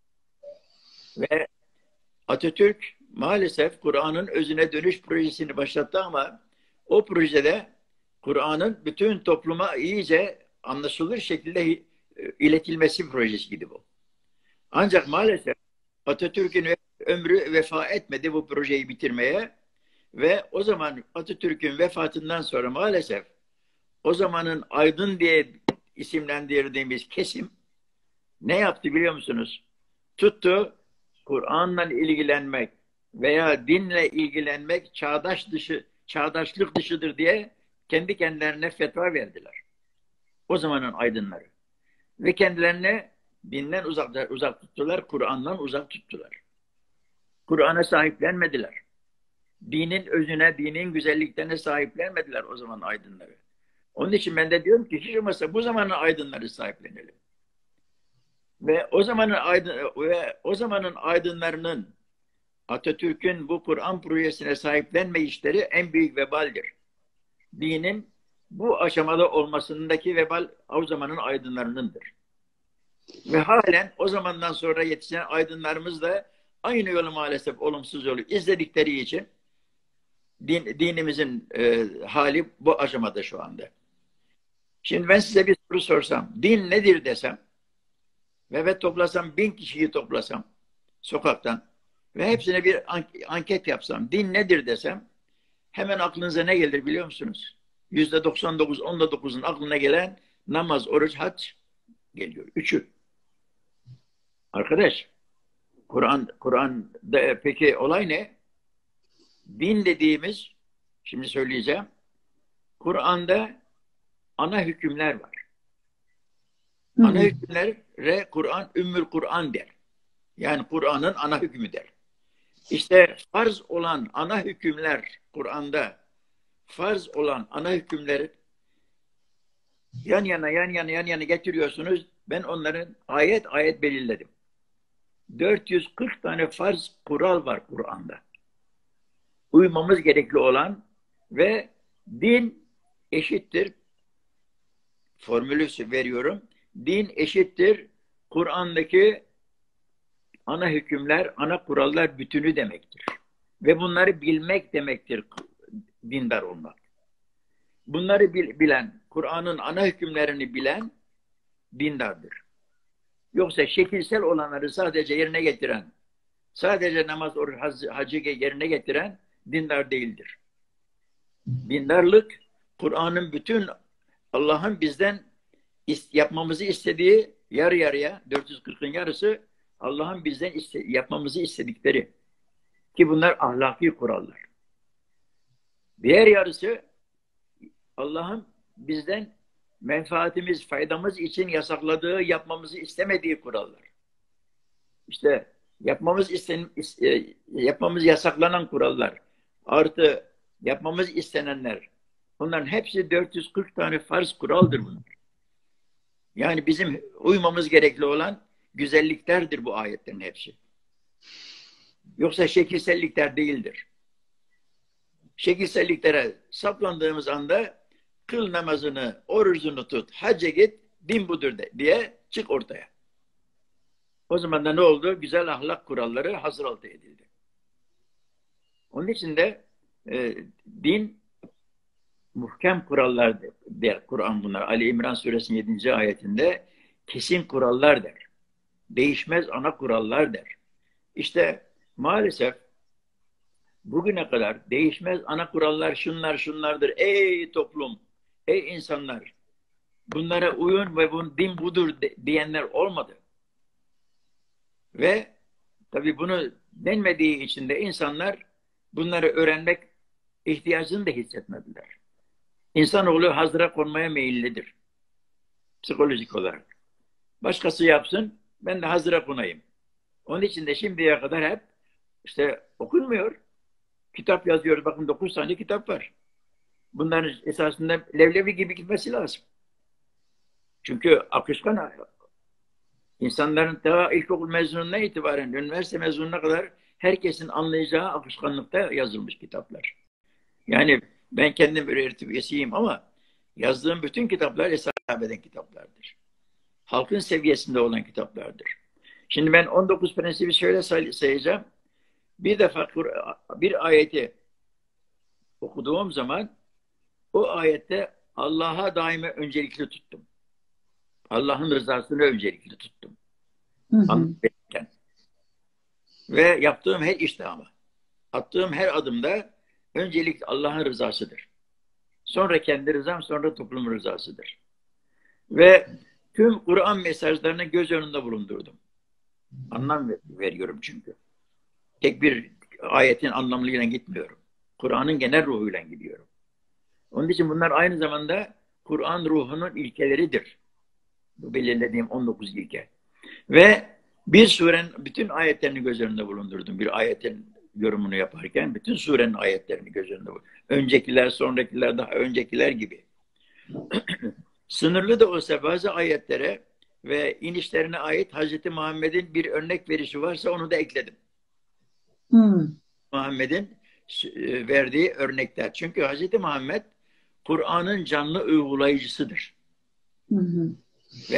Ve Atatürk maalesef Kur'an'ın özüne dönüş projesini başlattı ama o projede Kur'an'ın bütün topluma iyice anlaşılır şekilde iletilmesi projesiydi bu. Ancak maalesef Atatürk'ün ömrü vefa etmedi bu projeyi bitirmeye ve o zaman Atatürk'ün vefatından sonra maalesef o zamanın aydın diye isimlendirdiğimiz kesim ne yaptı biliyor musunuz? Tuttu Kur'an'la ilgilenmek veya dinle ilgilenmek çağdaşlık dışıdır diye kendi kendilerine fetva verdiler. O zamanın aydınları. Ve kendilerine dinden uzak tuttular, Kur'an'dan uzak tuttular. Kur'an'a sahiplenmediler. Dinin özüne, dinin güzelliklerine sahiplenmediler o zaman aydınları. Onun için ben de diyorum ki hiç olmazsa bu zamanın aydınları sahiplenelim. Ve o zamanın aydınlarının Atatürk'ün bu Kur'an projesine sahiplenme işleri en büyük vebaldir. Dinin bu aşamada olmasındaki vebal o zamanın aydınlarınındır. Ve halen o zamandan sonra yetişen aydınlarımız da aynı yolu maalesef olumsuz yolu izledikleri için dinimizin hali bu aşamada şu anda. Şimdi ben size bir soru sorsam, din nedir desem ve toplasam 1000 kişiyi toplasam sokaktan ve hepsine bir anket yapsam, din nedir desem, hemen aklınıza ne gelir biliyor musunuz? %99, onda 9'un aklına gelen namaz, oruç, hac geliyor. Üçü. Arkadaş, Kur'an'da peki olay ne? Din dediğimiz, şimdi söyleyeceğim, Kur'an'da ana hükümler var. Ana hükümlere Kur'an Ümmül Kur'an der. Yani Kur'an'ın ana hükmü der. İşte farz olan ana hükümler Kur'an'da, farz olan ana hükümleri yan yana getiriyorsunuz. Ben onların ayet ayet belirledim. 440 tane farz kural var Kur'an'da. Uymamız gerekli olan ve din eşittir. Formülü veriyorum. Din eşittir Kur'an'daki ana hükümler, ana kurallar bütünü demektir. Ve bunları bilmek demektir dindar olmak. Bunları bilen, Kur'an'ın ana hükümlerini bilen dindardır. Yoksa şekilsel olanları sadece yerine getiren, sadece namaz, oruç, hacı yerine getiren dindar değildir. Dindarlık, Kur'an'ın bütün Allah'ın bizden yapmamızı istediği yarı yarıya, 440'ın yarısı Allah'ın bizden yapmamızı istedikleri. Ki bunlar ahlaki kurallar. Diğer yarısı Allah'ın bizden menfaatimiz, faydamız için yasakladığı, yapmamızı istemediği kurallar. İşte yapmamız yasaklanan kurallar, artı yapmamız istenenler. Bunların hepsi 440 tane farz kuraldır bunlar. Yani bizim uymamız gerekli olan güzelliklerdir bu ayetlerin hepsi. Yoksa şekilsellikler değildir. Şekilselliklere saplandığımız anda kıl namazını, orucunu tut, hacca git, din budur diye çık ortaya. O zaman da ne oldu? Güzel ahlak kuralları hasıraltı edildi. Onun için de din muhkem kurallar der Kur'an bunlar. Ali İmran suresinin 7. ayetinde kesin kurallar der. Değişmez ana kurallar der. İşte maalesef bugüne kadar değişmez ana kurallar şunlardır. Ey toplum, ey insanlar, bunlara uyun ve din budur diyenler olmadı. Ve tabii bunu denmediği için de insanlar bunları öğrenmek ihtiyacını da hissetmediler. İnsanoğlu hazıra konmaya meyillidir. Psikolojik olarak. Başkası yapsın, ben de hazıra konayım. Onun için de şimdiye kadar hep işte okunmuyor. Kitap yazıyoruz. Bakın 9 tane kitap var. Bunların esasında levlevi gibi gitmesi lazım. Çünkü akışkan insanların daha ilkokul mezununa itibaren üniversite mezununa kadar herkesin anlayacağı akışkanlıkta yazılmış kitaplar. Yani ben kendim bir öğretim üyesiyim ama yazdığım bütün kitaplar hesap eden kitaplardır. Halkın seviyesinde olan kitaplardır. Şimdi ben 19 prensibi şöyle sayacağım. Bir defa bir ayeti okuduğum zaman o ayette Allah'a daima öncelikli tuttum. Allah'ın rızasını öncelikli tuttum. Anlatırken. Ve yaptığım her işte ama attığım her adımda öncelik Allah'ın rızasıdır. Sonra kendi rızam, sonra toplumun rızasıdır. Ve tüm Kur'an mesajlarını göz önünde bulundurdum. Anlam veriyorum çünkü. Tek bir ayetin anlamıyla gitmiyorum. Kur'an'ın genel ruhuyla gidiyorum. Onun için bunlar aynı zamanda Kur'an ruhunun ilkeleridir. Bu belirlediğim 19 ilke. Ve bir surenin bütün ayetlerini göz önünde bulundurdum. Bir ayetin yorumunu yaparken bütün surenin ayetlerini göz önünde bulundurdum. Öncekiler, sonrakiler, daha öncekiler gibi. Sınırlı da olsa bazı ayetlere ve inişlerine ait Hz. Muhammed'in bir örnek verişi varsa onu da ekledim. Muhammed'in verdiği örnekler. Çünkü Hz. Muhammed Kur'an'ın canlı uygulayıcısıdır. Ve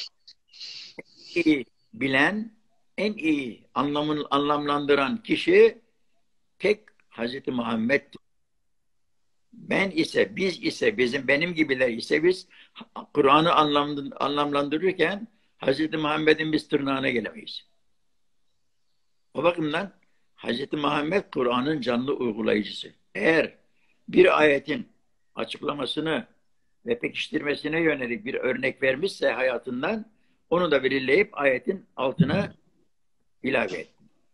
en iyi bilen, en iyi anlamlandıran kişi tek Hz. Muhammed'dir. Benim gibiler ise biz Kur'an'ı anlamlandırırken Hz. Muhammed'in biz tırnağına gelemeyiz. O bakımdan Hz. Muhammed Kur'an'ın canlı uygulayıcısı. Eğer bir ayetin açıklamasını ve pekiştirmesine yönelik bir örnek vermişse hayatından, onu da belirleyip ayetin altına ilave et.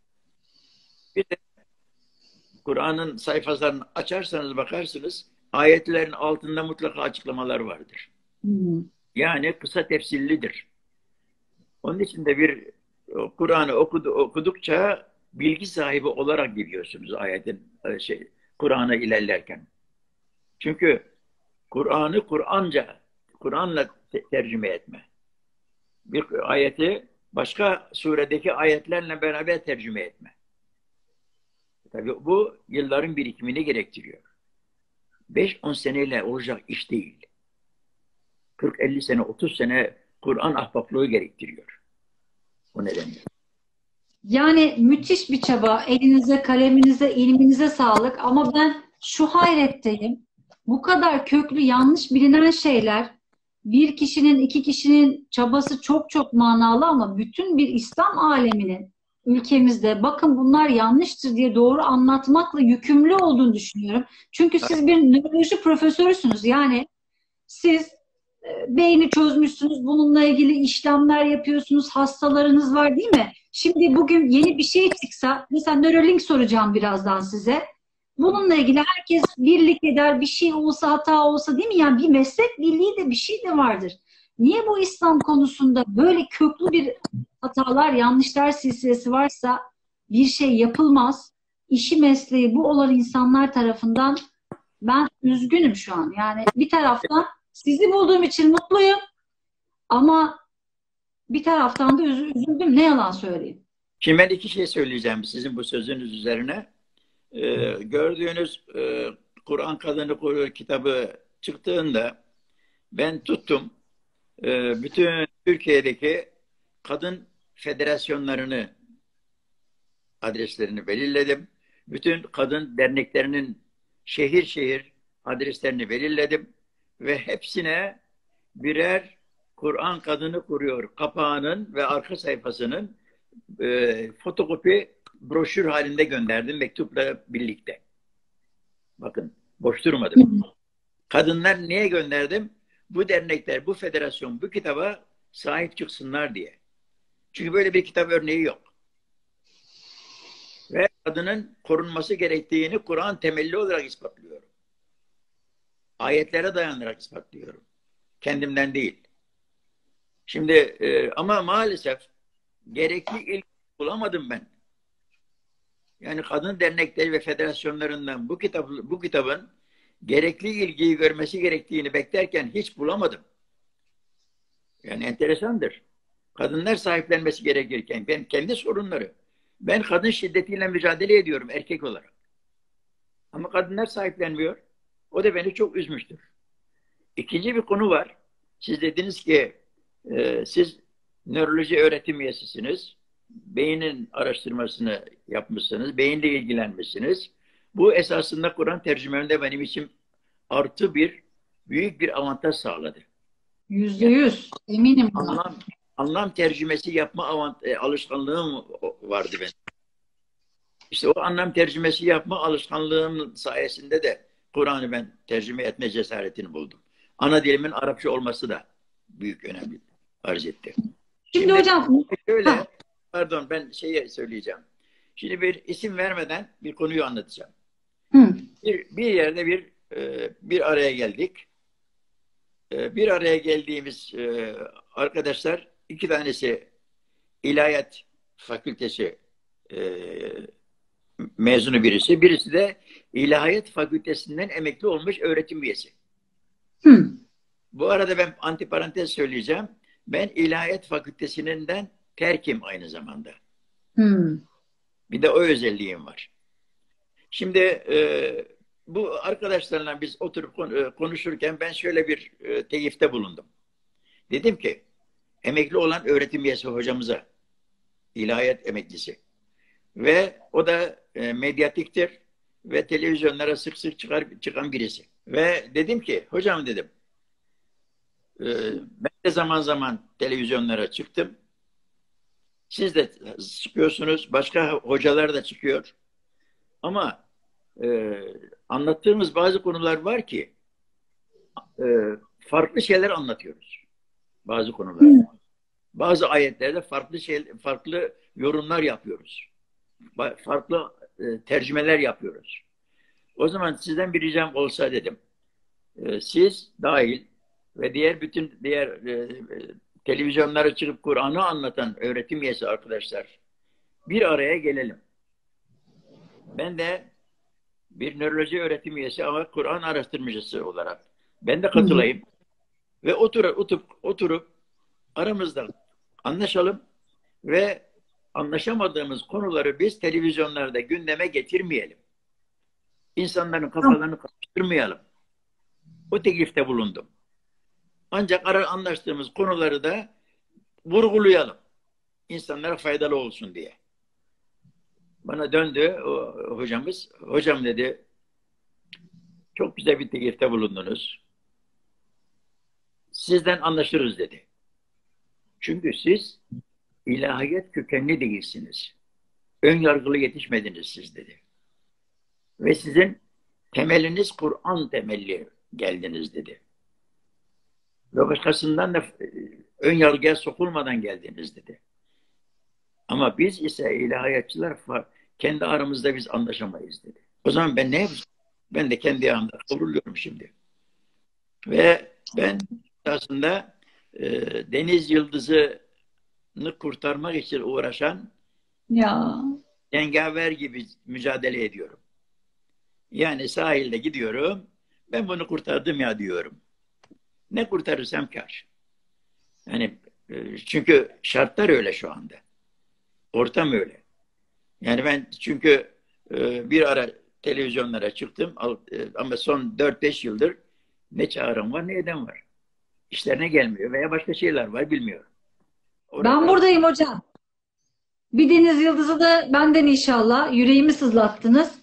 Bir de Kur'an'ın sayfalarını açarsanız bakarsınız, ayetlerin altında mutlaka açıklamalar vardır. Yani kısa tefsirlidir. Onun için de bir Kur'an'ı okudukça bilgi sahibi olarak gidiyorsunuz ayetin Kur'an'a ilerlerken. Çünkü Kur'an'ı Kur'an'la tercüme etme. Bir ayeti başka suredeki ayetlerle beraber tercüme etme. Tabii bu yılların birikimini gerektiriyor. 5-10 seneyle olacak iş değil. 40-50 sene, 30 sene Kur'an ahbaplığı gerektiriyor. O nedenle. Yani müthiş bir çaba. Elinize, kaleminize, ilminize sağlık. Ama ben şu hayretteyim. Bu kadar köklü, yanlış bilinen şeyler, bir kişinin, iki kişinin çabası çok çok manalı ama bütün bir İslam aleminin ülkemizde bakın bunlar yanlıştır diye doğru anlatmakla yükümlü olduğunu düşünüyorum. Çünkü siz bir nöroloji profesörüsünüz. Yani siz beyni çözmüşsünüz, bununla ilgili işlemler yapıyorsunuz, hastalarınız var değil mi? Şimdi bugün yeni bir şey çıksa, mesela Neuralink soracağım birazdan size. Bununla ilgili herkes birlik eder, bir şey olsa, hata olsa değil mi? Yani bir meslek birliği de bir şey de vardır. Niye bu İslam konusunda böyle köklü bir hatalar, yanlışlar silsilesi varsa bir şey yapılmaz? İşi mesleği bu olan insanlar tarafından ben üzgünüm şu an. Yani bir taraftan sizi bulduğum için mutluyum ama bir taraftan da üzüldüm. Ne yalan söyleyeyim. Şimdi ben iki şey söyleyeceğim sizin bu sözünüz üzerine. Gördüğünüz Kur'an Kadını Korur kitabı çıktığında ben tuttum. Bütün Türkiye'deki kadın federasyonlarını adreslerini belirledim. Bütün kadın derneklerinin şehir şehir adreslerini belirledim ve hepsine birer Kur'an Kadını Kuruyor kapağının ve arka sayfasının fotokopi broşür halinde gönderdim mektupla birlikte. Bakın boş durmadım. Kadınlar niye gönderdim? Bu dernekler, bu federasyon bu kitaba sahip çıksınlar diye. Çünkü böyle bir kitap örneği yok. Ve kadının korunması gerektiğini Kur'an temelli olarak ispatlıyorum. Ayetlere dayanarak ispatlıyorum. Kendimden değil. Şimdi ama maalesef gerekli ilgi bulamadım ben. Yani kadın dernekleri ve federasyonlarından bu kitabın gerekli ilgiyi görmesi gerektiğini beklerken hiç bulamadım. Yani enteresandır. Kadınlar sahiplenmesi gerekirken ben kendi sorunları. Ben kadın şiddetiyle mücadele ediyorum erkek olarak. Ama kadınlar sahiplenmiyor. O da beni çok üzmüştür. İkinci bir konu var. Siz dediniz ki siz nöroloji öğretim üyesisiniz. Beynin araştırmasını yapmışsınız. Beyinle ilgilenmişsiniz. Bu esasında Kur'an tercümelerinde benim için artı büyük bir avantaj sağladı. %100 eminim buna. Anlam tercümesi yapma alışkanlığım vardı benim. İşte o anlam tercümesi yapma alışkanlığım sayesinde de Kur'an'ı ben tercüme etme cesaretini buldum. Ana dilimin Arapça olması da büyük önemli arz etti. Şimdi hocam şöyle, pardon ben söyleyeceğim. Şimdi bir isim vermeden bir konuyu anlatacağım. Bir yerde bir araya geldik. Bir araya geldiğimiz arkadaşlar iki tanesi İlahiyat Fakültesi mezunu birisi. Birisi de İlahiyat Fakültesinden emekli olmuş öğretim üyesi. Bu arada ben antiparantez söyleyeceğim. Ben İlahiyat Fakültesinden terkim aynı zamanda. Bir de o özelliğim var. Şimdi bu arkadaşlarla biz oturup konuşurken ben şöyle bir teyifte bulundum. Dedim ki emekli olan öğretim üyesi hocamıza, ilahiyat emeklisi ve o da medyatiktir ve televizyonlara sık sık çıkan birisi. Ve dedim ki hocam dedim ben de zaman zaman televizyonlara çıktım. Siz de çıkıyorsunuz. Başka hocalar da çıkıyor. Ama anlattığımız bazı konular var ki e, farklı şeyler anlatıyoruz. Bazı konularda. Bazı ayetlerde farklı yorumlar yapıyoruz. Farklı tercümeler yapıyoruz. O zaman sizden bir ricam olsa dedim. Siz dahil ve diğer televizyonlara çıkıp Kur'an'ı anlatan öğretim üyesi arkadaşlar bir araya gelelim. Ben de bir nöroloji öğretim üyesi ama Kur'an araştırmacısı olarak ben de katılayım ve oturup aramızda anlaşalım ve anlaşamadığımız konuları biz televizyonlarda gündeme getirmeyelim. İnsanların kafalarını karıştırmayalım. O teklifte bulundum. Ancak anlaştığımız konuları da vurgulayalım. İnsanlara faydalı olsun diye. Bana döndü o hocamız. Hocam dedi, çok güzel bir teklifte bulundunuz. Sizden anlaşırız dedi. Çünkü siz ilahiyat kökenli değilsiniz. Ön yargılı yetişmediniz siz dedi. Ve sizin temeliniz Kur'an temelli geldiniz dedi. Ve başkasından da ön yargıya sokulmadan geldiniz dedi. Ama biz ise ilahiyatçılar kendi aramızda biz anlaşamayız dedi. O zaman ben ne yapacağım? Ben de kendi yanımda kavruluyorum şimdi. Ve ben aslında deniz yıldızını kurtarmak için uğraşan cengaver gibi mücadele ediyorum. Yani sahilde gidiyorum, ben bunu kurtardım ya diyorum. Ne kurtarırsam kâr. Yani çünkü şartlar öyle şu anda. Ortam öyle. Yani ben çünkü bir ara televizyonlara çıktım ama son 4-5 yıldır ne çağrım var ne eden var. İşlerine gelmiyor veya başka şeyler var bilmiyorum. Ben buradayım hocam. Bir deniz yıldızı da benden inşallah. Yüreğimi sızlattınız.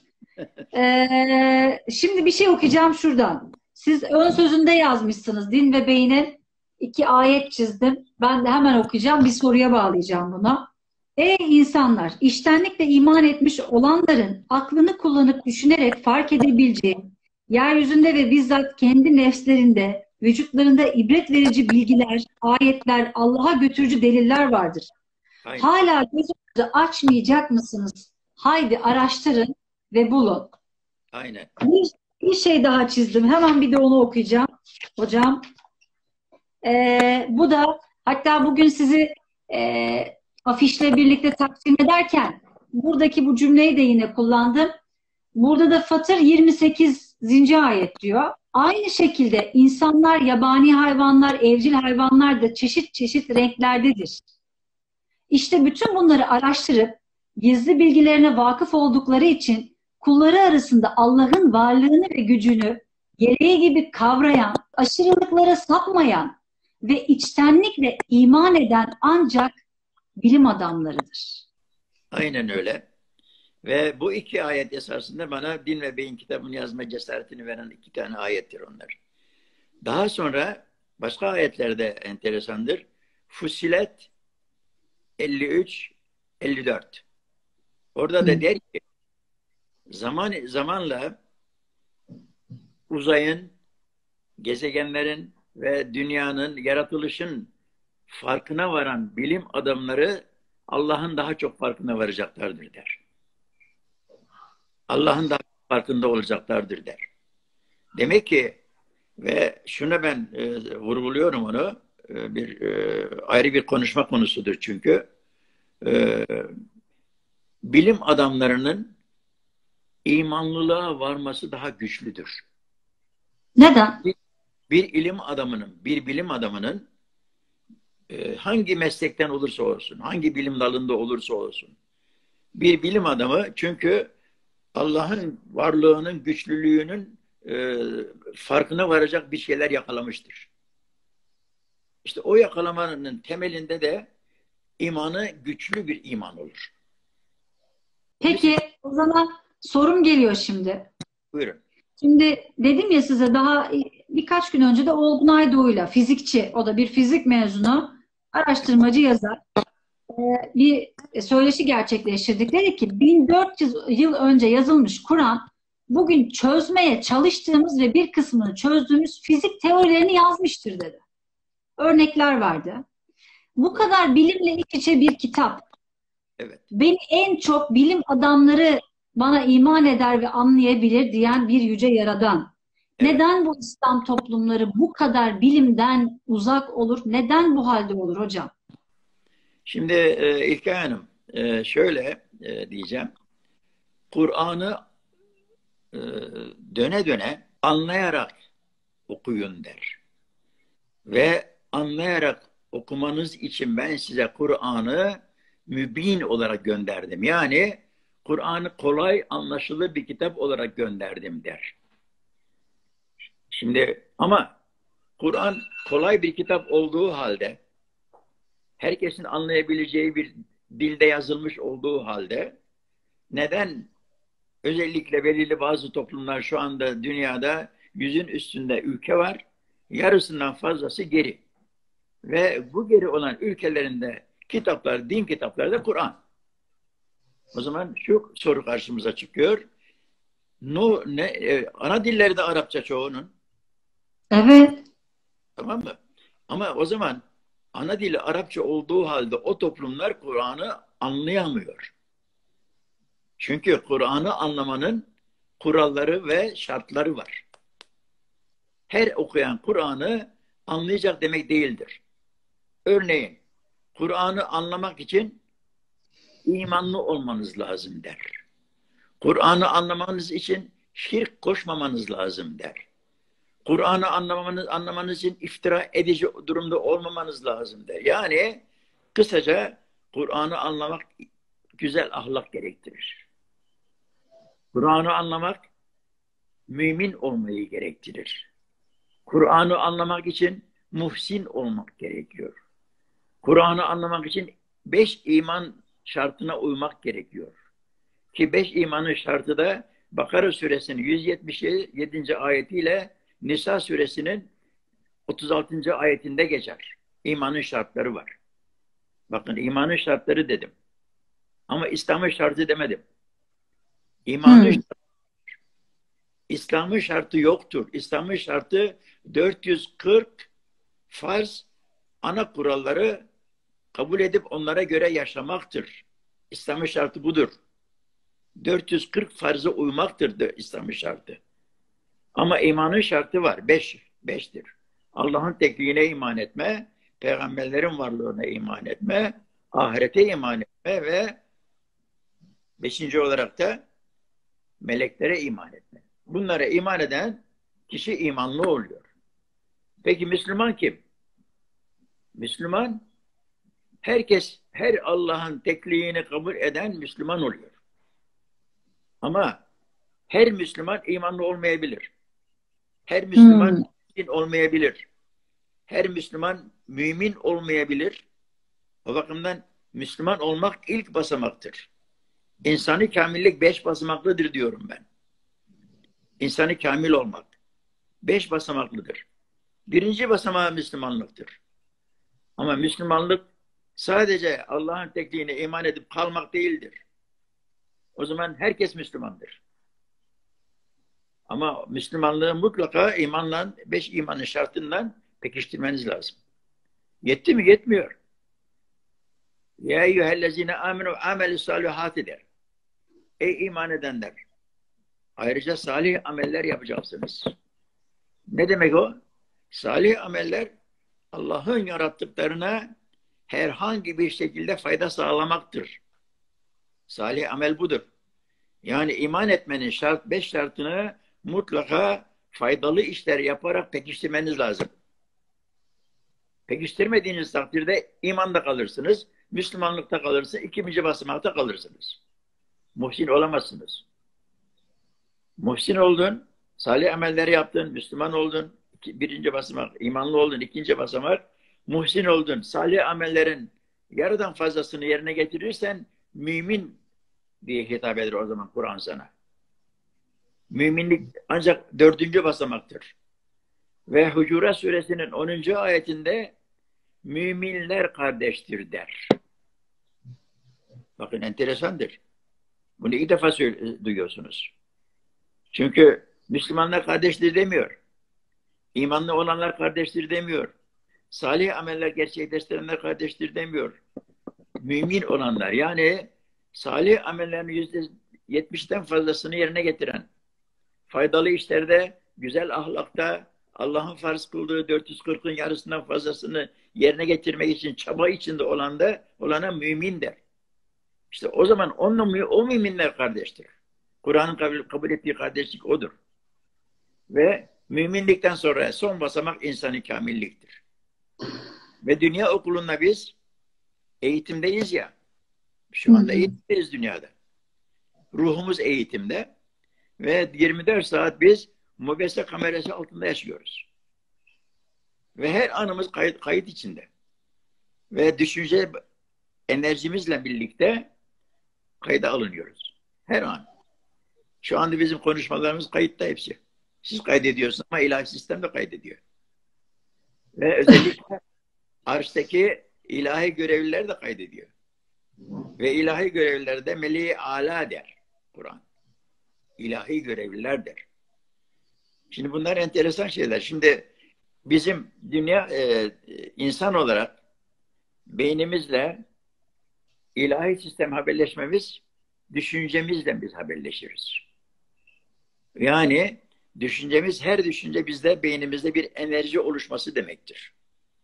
Şimdi bir şey okuyacağım şuradan. Siz ön sözünde yazmışsınız. Din ve beynin 2 ayet çizdim. Ben de hemen okuyacağım. Bir soruya bağlayacağım bunu. Ey insanlar! İçtenlikle iman etmiş olanların aklını kullanıp düşünerek fark edebileceği, yeryüzünde ve bizzat kendi nefslerinde, vücutlarında ibret verici bilgiler, ayetler, Allah'a götürücü deliller vardır. Aynen. Hala gözünüzü açmayacak mısınız? Haydi araştırın ve bulun. Aynen. Bir şey daha çizdim. Hemen bir de onu okuyacağım. Hocam. Bu da hatta bugün sizi afişle birlikte takdim ederken buradaki bu cümleyi de yine kullandım. Burada da Fatır 28. ayet diyor. Aynı şekilde insanlar, yabani hayvanlar, evcil hayvanlar da çeşit çeşit renklerdedir. İşte bütün bunları araştırıp gizli bilgilerine vakıf oldukları için kulları arasında Allah'ın varlığını ve gücünü gereği gibi kavrayan, aşırılıklara sapmayan ve içtenlikle iman eden ancak bilim adamlarıdır. Aynen öyle. Ve bu 2 ayet esasında bana Din ve Beyin kitabını yazma cesaretini veren 2 tane ayettir onlar. Daha sonra başka ayetlerde enteresandır. Fussilet 53-54. Orada da der ki zamanla uzayın, gezegenlerin ve dünyanın, yaratılışın farkına varan bilim adamları Allah'ın daha çok farkına varacaklardır der. Allah'ın daha farkında olacaklardır der. Demek ki ve şuna ben vurguluyorum onu ayrı bir konuşma konusudur çünkü bilim adamlarının imanlılığa varması daha güçlüdür. Neden? Bir bilim adamının hangi meslekten olursa olsun, hangi bilim dalında olursa olsun, bir bilim adamı çünkü Allah'ın varlığının, güçlülüğünün farkına varacak bir şeyler yakalamıştır. İşte o yakalamanın temelinde de imanı güçlü bir iman olur. Peki o zaman sorum geliyor şimdi. Buyurun. Şimdi dedim ya size daha birkaç gün önce de Olgun Aydoğu'yla, fizikçi, o da bir fizik mezunu, araştırmacı yazar, bir söyleşi gerçekleştirdik. Dedi ki 1400 yıl önce yazılmış Kur'an bugün çözmeye çalıştığımız ve bir kısmını çözdüğümüz fizik teorilerini yazmıştır dedi. Örnekler verdi. Bu kadar bilimle iç içe bir kitap. Evet. Beni en çok bilim adamları bana iman eder ve anlayabilir diyen bir yüce yaradan. Evet. Neden bu İslam toplumları bu kadar bilimden uzak olur? Neden bu halde olur hocam? Şimdi İlkay Hanım, şöyle diyeceğim. Kur'an'ı döne döne anlayarak okuyun der. Ve anlayarak okumanız için ben size Kur'an'ı mübin olarak gönderdim. Yani Kur'an'ı kolay anlaşılır bir kitap olarak gönderdim der. Şimdi ama Kur'an kolay bir kitap olduğu halde, herkesin anlayabileceği bir dilde yazılmış olduğu halde, neden özellikle belirli bazı toplumlar şu anda dünyada 100'ün üstünde ülke var, yarısından fazlası geri. Ve bu geri olan ülkelerinde kitaplar, din kitapları da Kur'an. O zaman şu soru karşımıza çıkıyor. Ana dilleri de Arapça çoğunun. Evet. Tamam mı? Ama o zaman ana dili Arapça olduğu halde o toplumlar Kur'an'ı anlayamıyor. Çünkü Kur'an'ı anlamanın kuralları ve şartları var. Her okuyan Kur'an'ı anlayacak demek değildir. Örneğin Kur'an'ı anlamak için imanlı olmanız lazım der. Kur'an'ı anlamanız için şirk koşmamanız lazım der. Kur'an'ı anlamanız için iftira edici durumda olmamanız lazım der. Yani kısaca Kur'an'ı anlamak güzel ahlak gerektirir. Kur'an'ı anlamak mümin olmayı gerektirir. Kur'an'ı anlamak için muhsin olmak gerekiyor. Kur'an'ı anlamak için 5 iman şartına uymak gerekiyor. Ki 5 imanın şartı da Bakara suresinin 177. ayetiyle Nisa suresinin 36. ayetinde geçer. İmanın şartları var. Bakın imanın şartları dedim. Ama İslam'ın şartı demedim. İslam'ın şartı yoktur. İslam'ın şartı 440 farz ana kuralları kabul edip onlara göre yaşamaktır. İslam'ın şartı budur. 440 farza uymaktır İslam'ın şartı. Ama imanın şartı var. Beştir. Allah'ın tekliğine iman etme, peygamberlerin varlığına iman etme, ahirete iman etme ve 5. olarak da meleklere iman etme. Bunlara iman eden kişi imanlı oluyor. Peki Müslüman kim? Müslüman, her Allah'ın tekliğini kabul eden Müslüman oluyor. Ama her Müslüman imanlı olmayabilir. Her Müslüman mümin olmayabilir. Her Müslüman mümin olmayabilir. O bakımdan Müslüman olmak ilk basamaktır. İnsani kamillik 5 basamaklıdır diyorum ben. İnsani kamil olmak 5 basamaklıdır. Birinci basamağı Müslümanlıktır. Ama Müslümanlık sadece Allah'ın tekliğine iman edip kalmak değildir. O zaman herkes Müslümandır. Ama Müslümanlığı mutlaka imanla, 5 imanın şartından pekiştirmeniz lazım. Yetti mi? Yetmiyor. Ya eyyühellezine aminu ameli salihati der. Ey iman edenler! Ayrıca salih ameller yapacaksınız. Ne demek o? Salih ameller Allah'ın yarattıklarına herhangi bir şekilde fayda sağlamaktır. Salih amel budur. Yani iman etmenin 5 şartını mutlaka faydalı işler yaparak pekiştirmeniz lazım. Pekiştirmediğiniz takdirde imanda kalırsınız, Müslümanlıkta kalırsınız, 2. basamakta kalırsınız. Muhsin olamazsınız. Muhsin oldun, salih amelleri yaptın, Müslüman oldun, 1. basamak, imanlı oldun, 2. basamak, muhsin oldun, salih amellerin yarıdan fazlasını yerine getirirsen mümin diye hitap eder o zaman Kur'an sana. Müminlik ancak 4. basamaktır. Ve Hucurat suresinin 10. ayetinde müminler kardeştir der. Bakın enteresandır. Bunu ilk defa duyuyorsunuz. Çünkü Müslümanlar kardeştir demiyor. İmanlı olanlar kardeştir demiyor. Salih ameller gerçekleştirenler kardeştir demiyor. Mümin olanlar, yani salih amellerin %70'ten fazlasını yerine getiren, faydalı işlerde, güzel ahlakta, Allah'ın farz kıldığı 440'ın yarısından fazlasını yerine getirmek için çaba içinde olana mümin der. İşte o zaman o müminler kardeştir. Kur'an'ın kabul ettiği kardeşlik odur. Ve müminlikten sonra son basamak insanı kamilliktir. Ve dünya okulunda biz eğitimdeyiz ya. Şu anda eğitimdeyiz dünyada. Ruhumuz eğitimde ve 24 saat biz mobese kamerası altında yaşıyoruz. Ve her anımız kayıt içinde. Ve düşünce enerjimizle birlikte kayda alınıyoruz. Her an. Şu anda bizim konuşmalarımız kayıtta hepsi. Siz kaydediyorsunuz ama ilahi sistem de kaydediyor. Ve özellikle arştaki ilahi görevliler de kaydediyor. Ve ilahi görevliler de meleği ala der Kur'an. İlahi görevliler der. Şimdi bunlar enteresan şeyler. Şimdi bizim dünya insan olarak beynimizle ilahi sistem haberleşmemiz düşüncemizle biz haberleşiriz. Yani düşüncemiz, her düşünce bizde, beynimizde bir enerji oluşması demektir.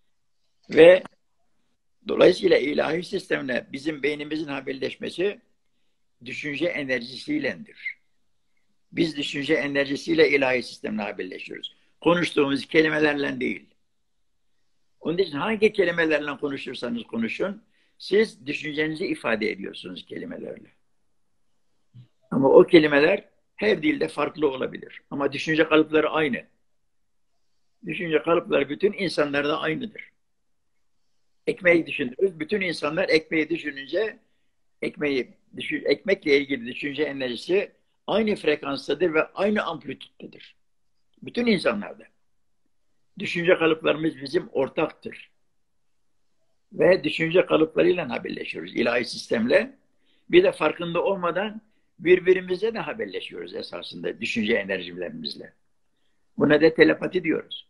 Ve dolayısıyla ilahi sistemle bizim beynimizin haberleşmesi düşünce enerjisiyledir. Biz düşünce enerjisiyle ilahi sistemle haberleşiyoruz. Konuştuğumuz kelimelerle değil. Onun için hangi kelimelerle konuşursanız konuşun, siz düşüncenizi ifade ediyorsunuz kelimelerle. Ama o kelimeler her dilde farklı olabilir. Ama düşünce kalıpları aynı. Düşünce kalıpları bütün insanlarda aynıdır. Ekmeği düşünürüz. Bütün insanlar ekmeği düşününce ekmekle ilgili düşünce enerjisi aynı frekanstadır ve aynı amplitüddedir. Bütün insanlarda. Düşünce kalıplarımız bizim ortaktır. Ve düşünce kalıplarıyla haberleşiyoruz ilahi sistemle. Bir de farkında olmadan birbirimize de haberleşiyoruz esasında düşünce enerjilerimizle. Buna da telepati diyoruz.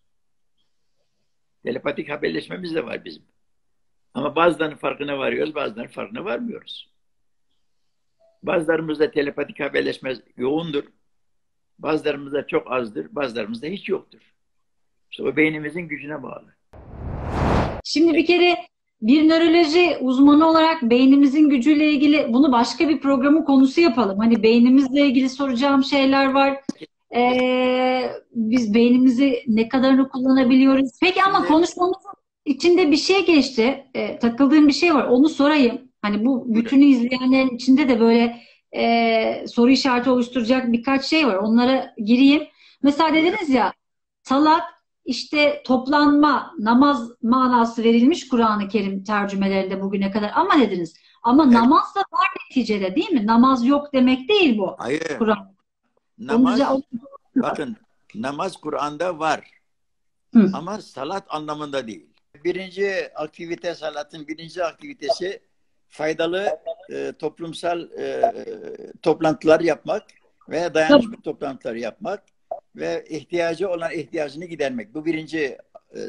Telepatik haberleşmemiz de var bizim. Ama bazılarının farkına varıyoruz, bazılarının farkına varmıyoruz. Bazılarımızda telepatik haberleşme yoğundur. Bazılarımızda çok azdır, bazılarımızda hiç yoktur. İşte o beynimizin gücüne bağlı. Şimdi bir kere bir nöroloji uzmanı olarak beynimizin gücüyle ilgili bunu başka bir programın konusu yapalım. Hani beynimizle ilgili soracağım şeyler var. Biz beynimizi ne kadarını kullanabiliyoruz? Peki ama konuşmamızın içinde bir şey geçti. Takıldığım bir şey var. Onu sorayım. Hani bu bütünü izleyenlerin içinde de böyle soru işareti oluşturacak birkaç şey var. Onlara gireyim. Mesela dediniz ya, salat, işte toplanma, namaz manası verilmiş Kur'an-ı Kerim tercümelerinde bugüne kadar. Ama dediniz, ama Evet. namaz da var neticede, değil mi? Namaz yok demek değil bu. Hayır. Kur'an. Bakın, namaz Kur'an'da var. Hı. Ama salat anlamında değil. Birinci aktivite, salatın birinci aktivitesi faydalı toplumsal toplantılar yapmak ve dayanışma toplantıları yapmak ve ihtiyacı olan ihtiyacını gidermek. Bu birinci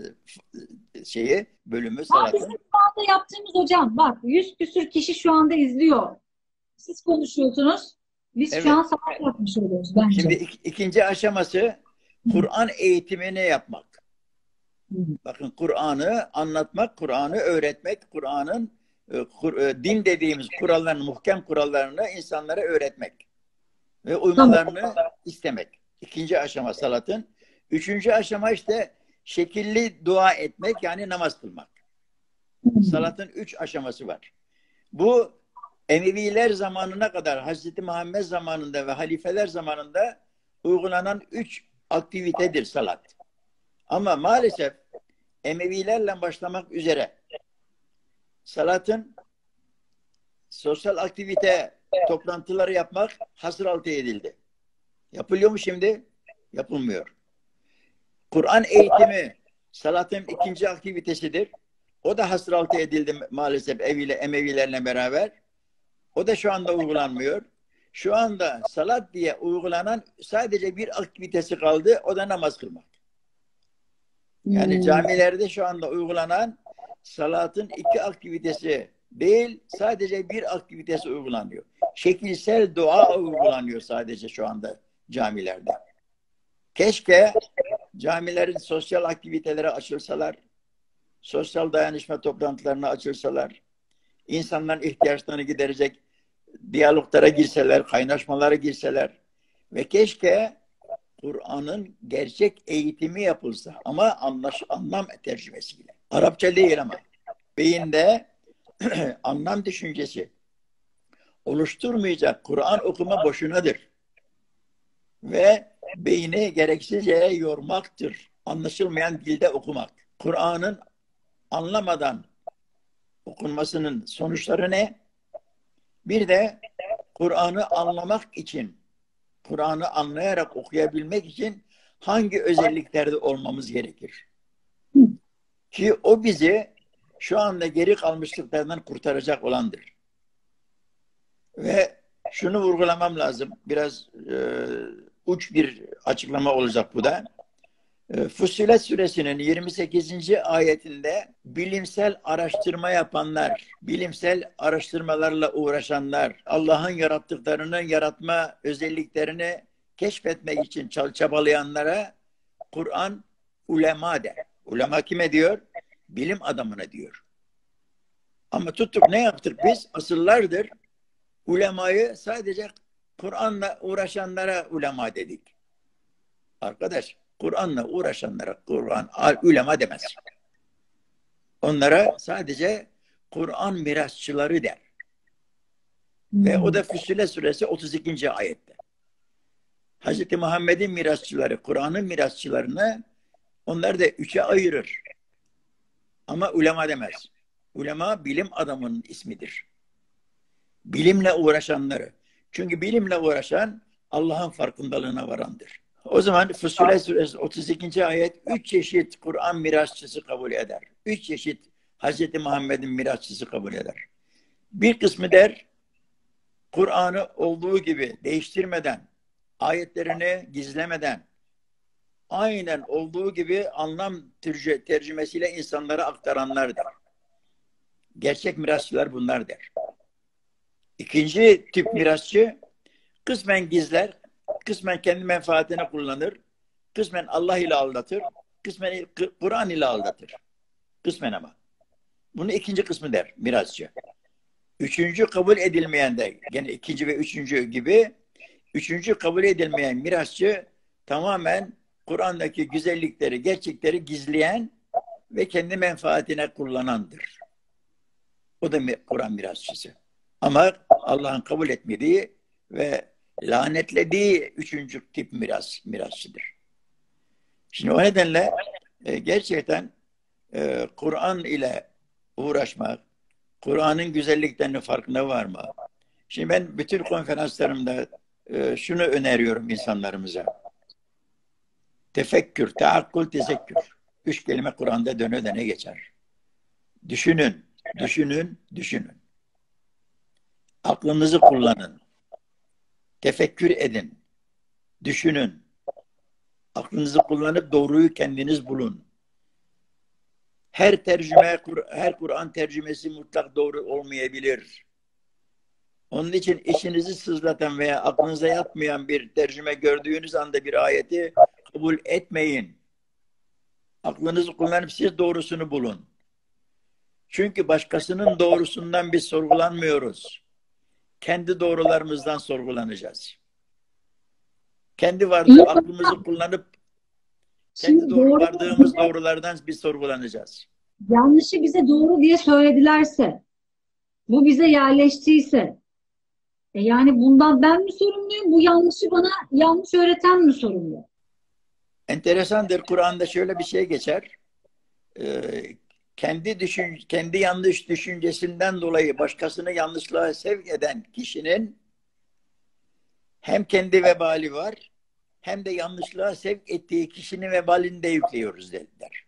bölümü salatın. Bizim şu anda yaptığımız hocam, bak 100 küsür kişi şu anda izliyor. Siz konuşuyorsunuz. Biz Evet. şu an salat yapmış oluyoruz bence. Şimdi ikinci aşaması Kur'an eğitimini yapmak. Bakın, Kur'an'ı anlatmak, Kur'an'ı öğretmek, Kur'an'ın din dediğimiz kurallarını, muhkem kurallarını insanlara öğretmek ve uymalarını istemek. İkinci aşama salatın. Üçüncü aşama işte şekilli dua etmek, yani namaz kılmak. Salatın 3 aşaması var. Bu Emeviler zamanına kadar, Hazreti Muhammed zamanında ve halifeler zamanında uygulanan 3 aktivitedir salat. Ama maalesef Emevilerle başlamak üzere salatın sosyal aktivite toplantıları yapmak hasır altı edildi. Yapılıyor mu şimdi? Yapılmıyor. Kur'an eğitimi salatın ikinci aktivitesidir. O da hasraltı edildi maalesef Emevilerle beraber. O da şu anda uygulanmıyor. Şu anda salat diye uygulanan sadece bir aktivitesi kaldı. O da namaz kılmak. Yani camilerde şu anda uygulanan salatın iki aktivitesi değil, sadece bir aktivitesi uygulanıyor. Şekilsel dua uygulanıyor sadece şu anda camilerde. Keşke camilerin sosyal aktivitelere açılsalar, sosyal dayanışma toplantılarına açılsalar, insanların ihtiyaçlarını giderecek diyaloglara girseler, kaynaşmalara girseler ve keşke Kur'an'ın gerçek eğitimi yapılsa ama anlam tercümesiyle. Arapça değil ama. Beyinde anlam düşüncesi oluşturmayacak Kur'an okuma boşunadır. Ve beyni gereksiz yere yormaktır. Anlaşılmayan dilde okumak. Kur'an'ın anlamadan okunmasının sonuçları ne? Bir de Kur'an'ı anlamak için, Kur'an'ı anlayarak okuyabilmek için hangi özelliklerde olmamız gerekir? Ki o bizi şu anda geri kalmışlıklardan kurtaracak olandır. Ve şunu vurgulamam lazım. Biraz uç bir açıklama olacak bu da. Fussilet suresinin 28. ayetinde bilimsel araştırma yapanlar, bilimsel araştırmalarla uğraşanlar, Allah'ın yarattıklarının yaratma özelliklerini keşfetmek için çabalayanlara Kur'an ulema der. Ulema kime diyor? Bilim adamına diyor. Ama tuttuk ne yaptık biz? Asıllardır ulemayı sadece Kur'an'la uğraşanlara ulema dedik. Arkadaş, Kur'an'la uğraşanlara Kur'an ulema demez. Onlara sadece Kur'an mirasçıları der. Ve o da Fussilet suresi 32. ayette. Hz. Muhammed'in mirasçıları, Kur'an'ın mirasçılarını onlar da üçe ayırır. Ama ulema demez. Ulema bilim adamının ismidir. Bilimle uğraşanları. Çünkü bilimle uğraşan Allah'ın farkındalığına varandır. O zaman Fussilet suresi 32. ayet 3 çeşit Kur'an mirasçısı kabul eder. 3 çeşit Hz. Muhammed'in mirasçısı kabul eder. Bir kısmı der Kur'an'ı olduğu gibi değiştirmeden, ayetlerini gizlemeden, aynen olduğu gibi anlam tercümesiyle insanlara aktaranlardır. Gerçek mirasçılar bunlar der. İkinci tip mirasçı kısmen gizler, kısmen kendi menfaatine kullanır, kısmen Allah ile aldatır, kısmen Kur'an ile aldatır. Kısmen ama. Bunu ikinci kısmı der mirasçı. Üçüncü kabul edilmeyen de gene ikinci ve üçüncü gibi üçüncü kabul edilmeyen mirasçı tamamen Kur'an'daki güzellikleri, gerçekleri gizleyen ve kendi menfaatine kullanandır. O da Kur'an mirasçısı. Ama Allah'ın kabul etmediği ve lanetlediği üçüncü tip mirasçıdır. Şimdi o nedenle gerçekten Kur'an ile uğraşmak, Kur'an'ın güzelliklerinin farkına varmak. Şimdi ben bütün konferanslarımda şunu öneriyorum insanlarımıza. Tefekkür, taakkul, tezekkür. 3 kelime Kur'an'da döne döne geçer. Düşünün, düşünün, düşünün. Aklınızı kullanın. Tefekkür edin. Düşünün. Aklınızı kullanıp doğruyu kendiniz bulun. Her Kur'an tercümesi mutlak doğru olmayabilir. Onun için içinizi sızlatan veya aklınıza yatmayan bir tercüme gördüğünüz anda bir ayeti kabul etmeyin. Aklınızı kullanıp siz doğrusunu bulun. Çünkü başkasının doğrusundan biz sorgulanmıyoruz. Kendi doğrularımızdan sorgulanacağız. Kendi aklımızı kullanıp kendi vardığımız doğrulardan biz sorgulanacağız. Yanlışı bize doğru diye söyledilerse, bu bize yerleştiyse, yani bundan ben mi sorumluyum, bu yanlışı bana yanlış öğreten mi sorumlu? Enteresandır, Kur'an'da şöyle bir şey geçer. Kendi yanlış düşüncesinden dolayı başkasını yanlışlığa sevk eden kişinin hem kendi vebali var hem de yanlışlığa sevk ettiği kişinin vebalini de yüklüyoruz dediler.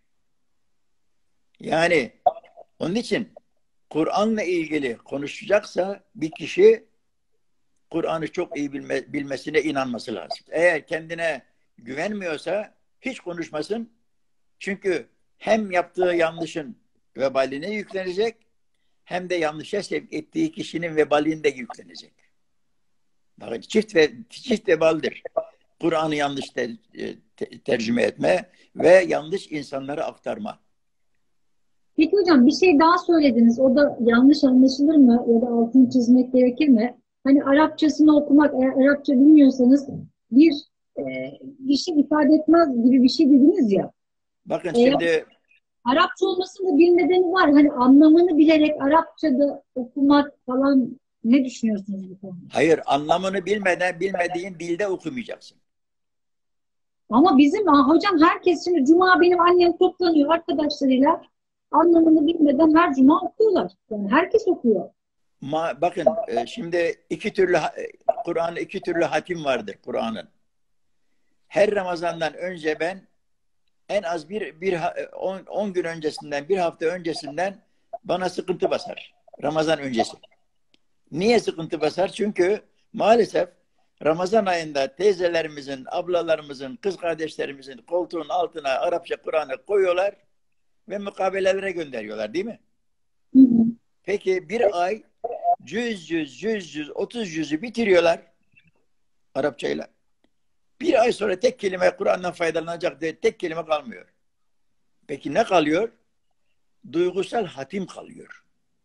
Yani onun için Kur'an'la ilgili konuşacaksa bir kişi Kur'an'ı çok iyi bilmesine inanması lazım. Eğer kendine güvenmiyorsa hiç konuşmasın. Çünkü hem yaptığı yanlışın vebaline yüklenecek hem de yanlışa sevk ettiği kişinin vebalinde yüklenecek. Bakın çift vebaldir. Kur'an'ı yanlış tercüme etme ve yanlış insanlara aktarma. Peki hocam bir şey daha söylediniz. O da yanlış anlaşılır mı? Ya da altını çizmek gerekir mi? Hani Arapçasını okumak, eğer Arapça bilmiyorsanız bir e, bir şey ifade etmez gibi bir şey dediniz ya. Bakın Eğer şimdi Arapça olmasının bir nedeni var. Hani anlamını bilerek Arapçada okumak falan ne düşünüyorsunuz bu konuda? hayır, anlamını bilmediğin dilde okumayacaksın. Ama bizim hocam herkes şimdi Cuma benim annem toplanıyor arkadaşlarıyla anlamını bilmeden her Cuma okuyorlar. Yani herkes okuyor. Bakın şimdi Kur'an'ın iki türlü hatim vardır Kur'an'ın. Her Ramazan'dan önce ben en az 10 gün öncesinden, bir hafta öncesinden bana sıkıntı basar. Ramazan öncesi. Niye sıkıntı basar? Çünkü maalesef Ramazan ayında teyzelerimizin, ablalarımızın, kız kardeşlerimizin koltuğun altına Arapça Kur'an'ı koyuyorlar ve mukabelelere gönderiyorlar, değil mi? Hı hı. Peki bir ay 100, 30 yüzü bitiriyorlar Arapçayla. Bir ay sonra tek kelime Kur'an'dan faydalanacak diye tek kelime kalmıyor. Peki ne kalıyor? Duygusal hatim kalıyor.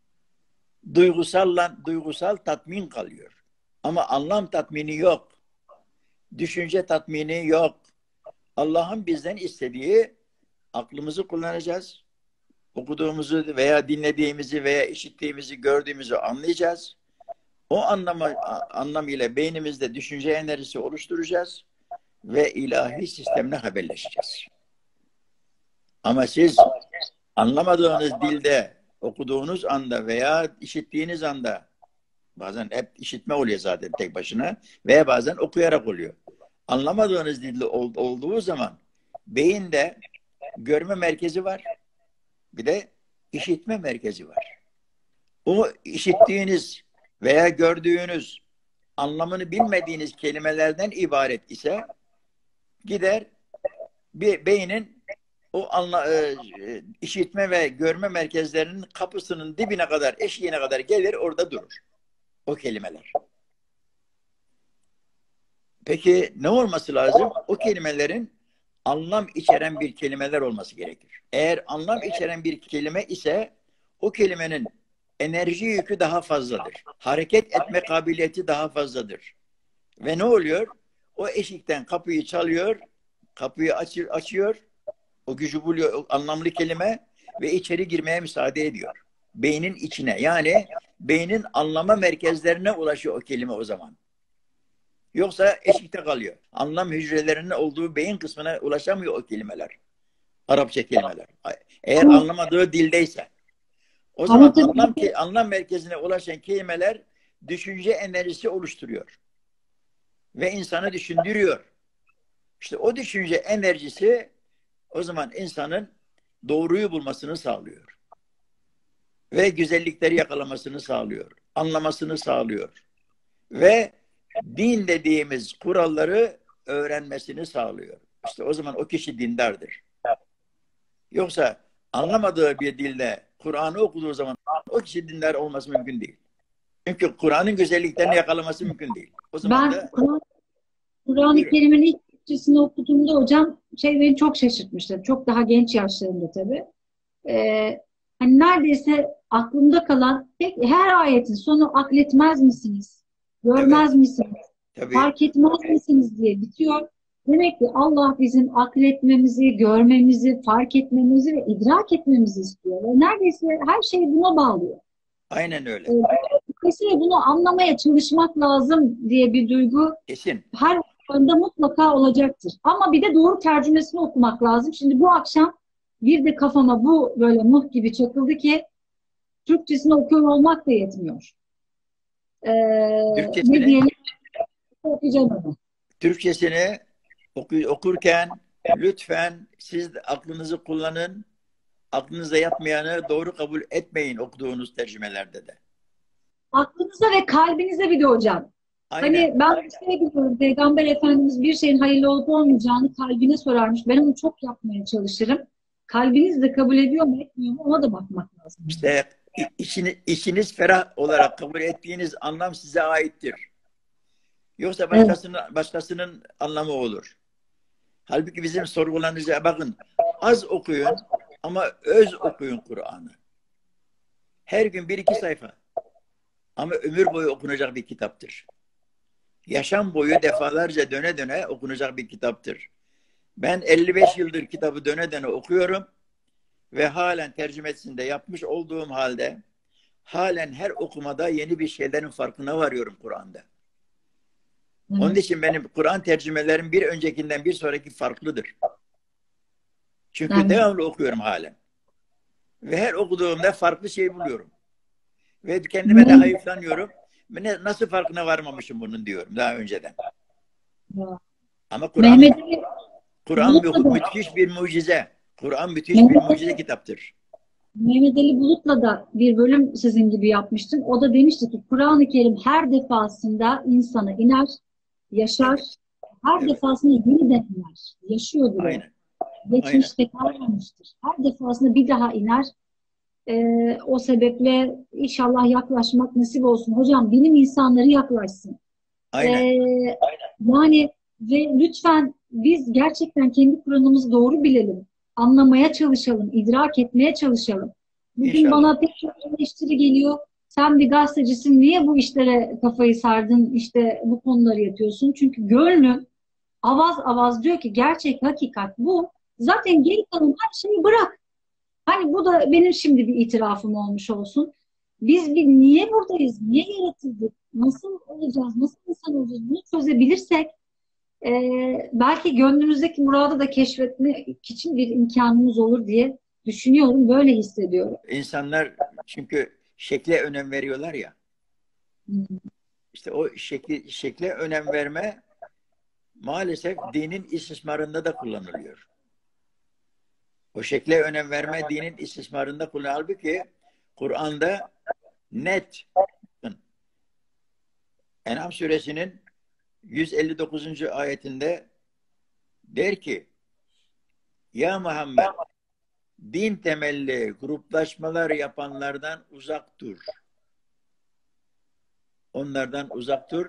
Duygusal tatmin kalıyor. Ama anlam tatmini yok. Düşünce tatmini yok. Allah'ın bizden istediği aklımızı kullanacağız. Okuduğumuzu veya dinlediğimizi veya işittiğimizi, gördüğümüzü anlayacağız. O anlam ile beynimizde düşünce enerjisi oluşturacağız ve ilahi sistemle haberleşeceğiz. Ama siz anlamadığınız dilde okuduğunuz anda veya işittiğiniz anda, bazen hep işitme oluyor zaten tek başına veya bazen okuyarak oluyor. Anlamadığınız dilde olduğu zaman beyinde görme merkezi var, bir de işitme merkezi var. O işittiğiniz veya gördüğünüz anlamını bilmediğiniz kelimelerden ibaret ise gider bir beynin işitme ve görme merkezlerinin kapısının dibine kadar, eşiğine kadar gelir, orada durur o kelimeler. Peki ne olması lazım? O kelimelerin anlam içeren bir kelimeler olması gerekir. Eğer anlam içeren bir kelime ise o kelimenin enerji yükü daha fazladır. Hareket etme kabiliyeti daha fazladır. Ve ne oluyor? O eşikten kapıyı çalıyor, kapıyı açıyor, o gücü buluyor, o anlamlı kelime ve içeri girmeye müsaade ediyor. Beynin içine, yani beynin anlama merkezlerine ulaşıyor o kelime o zaman. Yoksa eşikte kalıyor. Anlam hücrelerinin olduğu beyin kısmına ulaşamıyor o kelimeler. Arapça kelimeler. Eğer anlamadığı dildeyse. O zaman anlam merkezine ulaşan kelimeler düşünce enerjisi oluşturuyor. Ve insanı düşündürüyor. İşte o düşünce enerjisi o zaman insanın doğruyu bulmasını sağlıyor. Ve güzellikleri yakalamasını sağlıyor. Anlamasını sağlıyor. Ve din dediğimiz kuralları öğrenmesini sağlıyor. İşte o zaman o kişi dindardır. Yoksa anlamadığı bir dilde Kur'an'ı okuduğu zaman o kişi dindar olması mümkün değil. Çünkü Kur'an'ın güzelliklerini yakalaması mümkün değil. O zaman Ben da Kur'an-ı Kerim'in ilk Türkçesini okuduğumda hocam beni çok şaşırtmıştı. Çok daha genç yaşlarımda tabii. Hani neredeyse aklımda kalan her ayetin sonu akletmez misiniz? Görmez evet, misiniz? tabii. Fark etmez misiniz diye bitiyor. Demek ki Allah bizim akletmemizi, görmemizi, fark etmemizi ve idrak etmemizi istiyor. Ve neredeyse her şeyi buna bağlıyor. Aynen öyle. Dolayısıyla bunu anlamaya çalışmak lazım diye bir duygu Kesin. her konuda mutlaka olacaktır. Ama bir de doğru tercümesini okumak lazım. Şimdi bu akşam bir de kafama bu böyle mıh gibi çakıldı ki Türkçesini okuyor olmak da yetmiyor. Ne Türkçesini diyelim? Okuyacağım onu. Türkçesini Okurken lütfen siz de aklınızı kullanın. Aklınıza yatmayanı doğru kabul etmeyin okuduğunuz tercümelerde de. Aklınıza ve kalbinize bir de hocam. Aynen. Hani ben bir şey biliyorum. Peygamber Efendimiz bir şeyin hayırlı olup olmayacağını kalbine sorarmış. Ben onu çok yapmaya çalışırım. Kalbiniz de kabul ediyor mu etmiyor mu ona da bakmak lazım. İşte içiniz ferah olarak kabul ettiğiniz anlam size aittir. Yoksa Evet. başkasının anlamı olur. Halbuki bizim sorgulanıcı, bakın, az okuyun ama öz okuyun Kur'an'ı. Her gün bir iki sayfa. Ama ömür boyu okunacak bir kitaptır. Yaşam boyu defalarca döne döne okunacak bir kitaptır. Ben 55 yıldır kitabı döne döne okuyorum ve halen tercümesini de yapmış olduğum halde halen her okumada yeni bir şeylerin farkına varıyorum Kur'an'da. Onun için benim Kur'an tercümelerim bir öncekinden bir sonraki farklıdır. Çünkü Yani, devamlı okuyorum halen. Ve her okuduğumda farklı şey buluyorum. Ve kendime de hayıflanıyorum. Nasıl farkına varmamışım bunun diyorum daha önceden. Ama Mehmet Ali Kur'an Bulut'la da, müthiş bir mucize. Kur'an müthiş bir mucize kitaptır. Mehmet Ali Bulut'la da bir bölüm sizin gibi yapmıştım. O da demişti ki Kur'an-ı Kerim her defasında insana iner, yaşar. Evet, Her evet. defasında yeniden iner. Yaşıyordur o. Aynen, aynen. Geçmişte kalmamıştır. Her defasında bir daha iner. O sebeple inşallah yaklaşmak nasip olsun. Hocam bilim insanları yaklaşsın. Aynen. Ee, Yani ve lütfen biz gerçekten kendi Kur'an'ımızı doğru bilelim. Anlamaya çalışalım, idrak etmeye çalışalım. Bugün İnşallah. bana pek çok eleştiri geliyor. Sen bir gazetecisin, niye bu işlere kafayı sardın, işte bu konuları yapıyorsun? Çünkü gönlüm avaz avaz diyor ki gerçek, hakikat bu. Zaten geri kalan her şeyi bırak. Hani bu da benim şimdi bir itirafım olmuş olsun. Biz bir niye buradayız? Niye yaratıldık? Nasıl olacağız? Nasıl insan olacağız? Bunu çözebilirsek belki gönlümüzdeki muradı da keşfetmek için bir imkanımız olur diye düşünüyorum. Böyle hissediyorum. İnsanlar çünkü şekle önem veriyorlar ya. Hmm. İşte o şekle önem verme maalesef dinin istismarında da kullanılıyor. O şekle önem verme dinin istismarında kullanılıyor. Halbuki Kur'an'da net, En'am suresinin 159. ayetinde der ki, ya Muhammed, din temelli gruplaşmalar yapanlardan uzak dur. Onlardan uzak dur.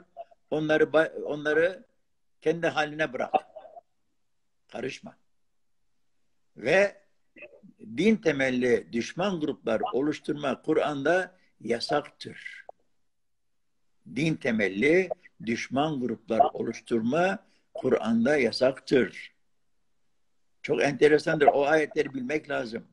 Onları kendi haline bırak. Karışma. Ve din temelli düşman gruplar oluşturma Kur'an'da yasaktır. Din temelli düşman gruplar oluşturma Kur'an'da yasaktır. Çok enteresandır. O ayetleri bilmek lazım.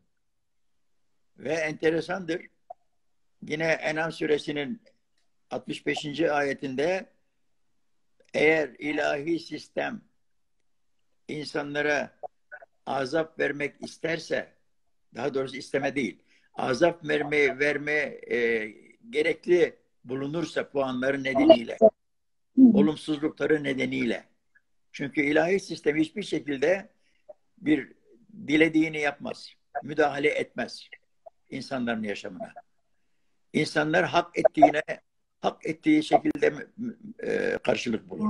Ve enteresandır. Yine En'am suresinin 65. ayetinde eğer ilahi sistem insanlara azap vermek isterse, daha doğrusu isteme değil, azap verme gerekli bulunursa puanları nedeniyle, olumsuzlukları nedeniyle. Çünkü ilahi sistem hiçbir şekilde bir dilediğini yapmaz, müdahale etmez insanların yaşamına. İnsanlar hak ettiği şekilde karşılık bulur.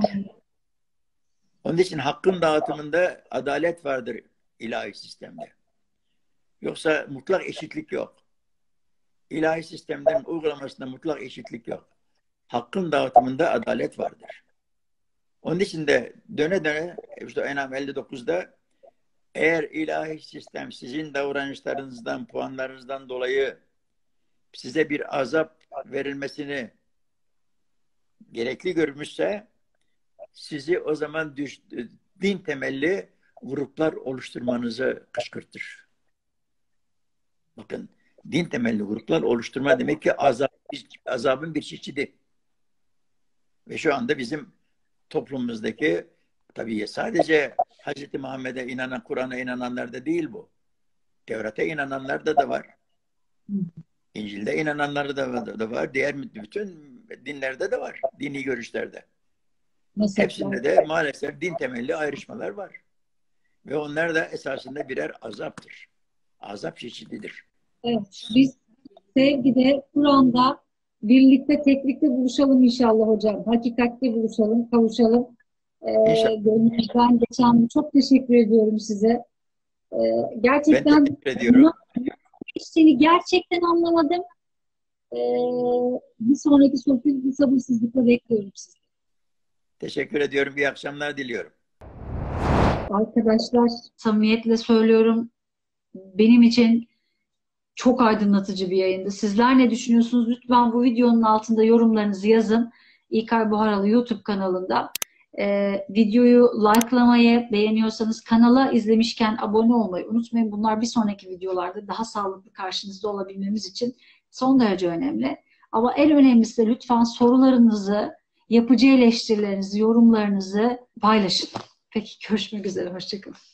Onun için hakkın dağıtımında adalet vardır ilahi sistemde. Yoksa mutlak eşitlik yok. İlahi sistemden uygulamasında mutlak eşitlik yok. Hakkın dağıtımında adalet vardır. Onun için de döne döne işte En'am 59'da eğer ilahi sistem sizin davranışlarınızdan, puanlarınızdan dolayı size bir azap verilmesini gerekli görmüşse sizi o zaman din temelli gruplar oluşturmanızı kışkırtır. Bakın, din temelli gruplar oluşturma demek ki azabın bir çeşidi. Ve şu anda bizim toplumumuzdaki tabii sadece Hz. Muhammed'e inanan, Kur'an'a inananlar da değil bu. Tevrat'a inananlar da var. İncil'de inananlar da var. Diğer bütün dinlerde de var. Dini görüşlerde. Mezhepler. Hepsinde de maalesef din temelli ayrışmalar var. Ve onlar da esasında birer azaptır. Azap çeşididir. Evet, biz sevgide, Kur'an'da birlikte, teklikte buluşalım inşallah hocam. Hakikatte buluşalım, kavuşalım. İnşallah. Gönlümüzden geçen çok teşekkür ediyorum size. Ben Gerçekten teşekkür ediyorum. seni gerçekten anlamadım. Bir sonraki sohbeti sabırsızlıkla bekliyorum sizi. Teşekkür ediyorum. İyi akşamlar diliyorum. Arkadaşlar, samimiyetle söylüyorum, benim için çok aydınlatıcı bir yayındı. Sizler ne düşünüyorsunuz? Lütfen bu videonun altında yorumlarınızı yazın. İlkay Buharalı YouTube kanalında. Videoyu likelamayı, beğeniyorsanız kanala izlemişken abone olmayı unutmayın. Bunlar bir sonraki videolarda daha sağlıklı karşınızda olabilmemiz için son derece önemli. Ama en önemlisi de lütfen sorularınızı, yapıcı eleştirilerinizi, yorumlarınızı paylaşın. Peki görüşmek üzere. Hoşçakalın.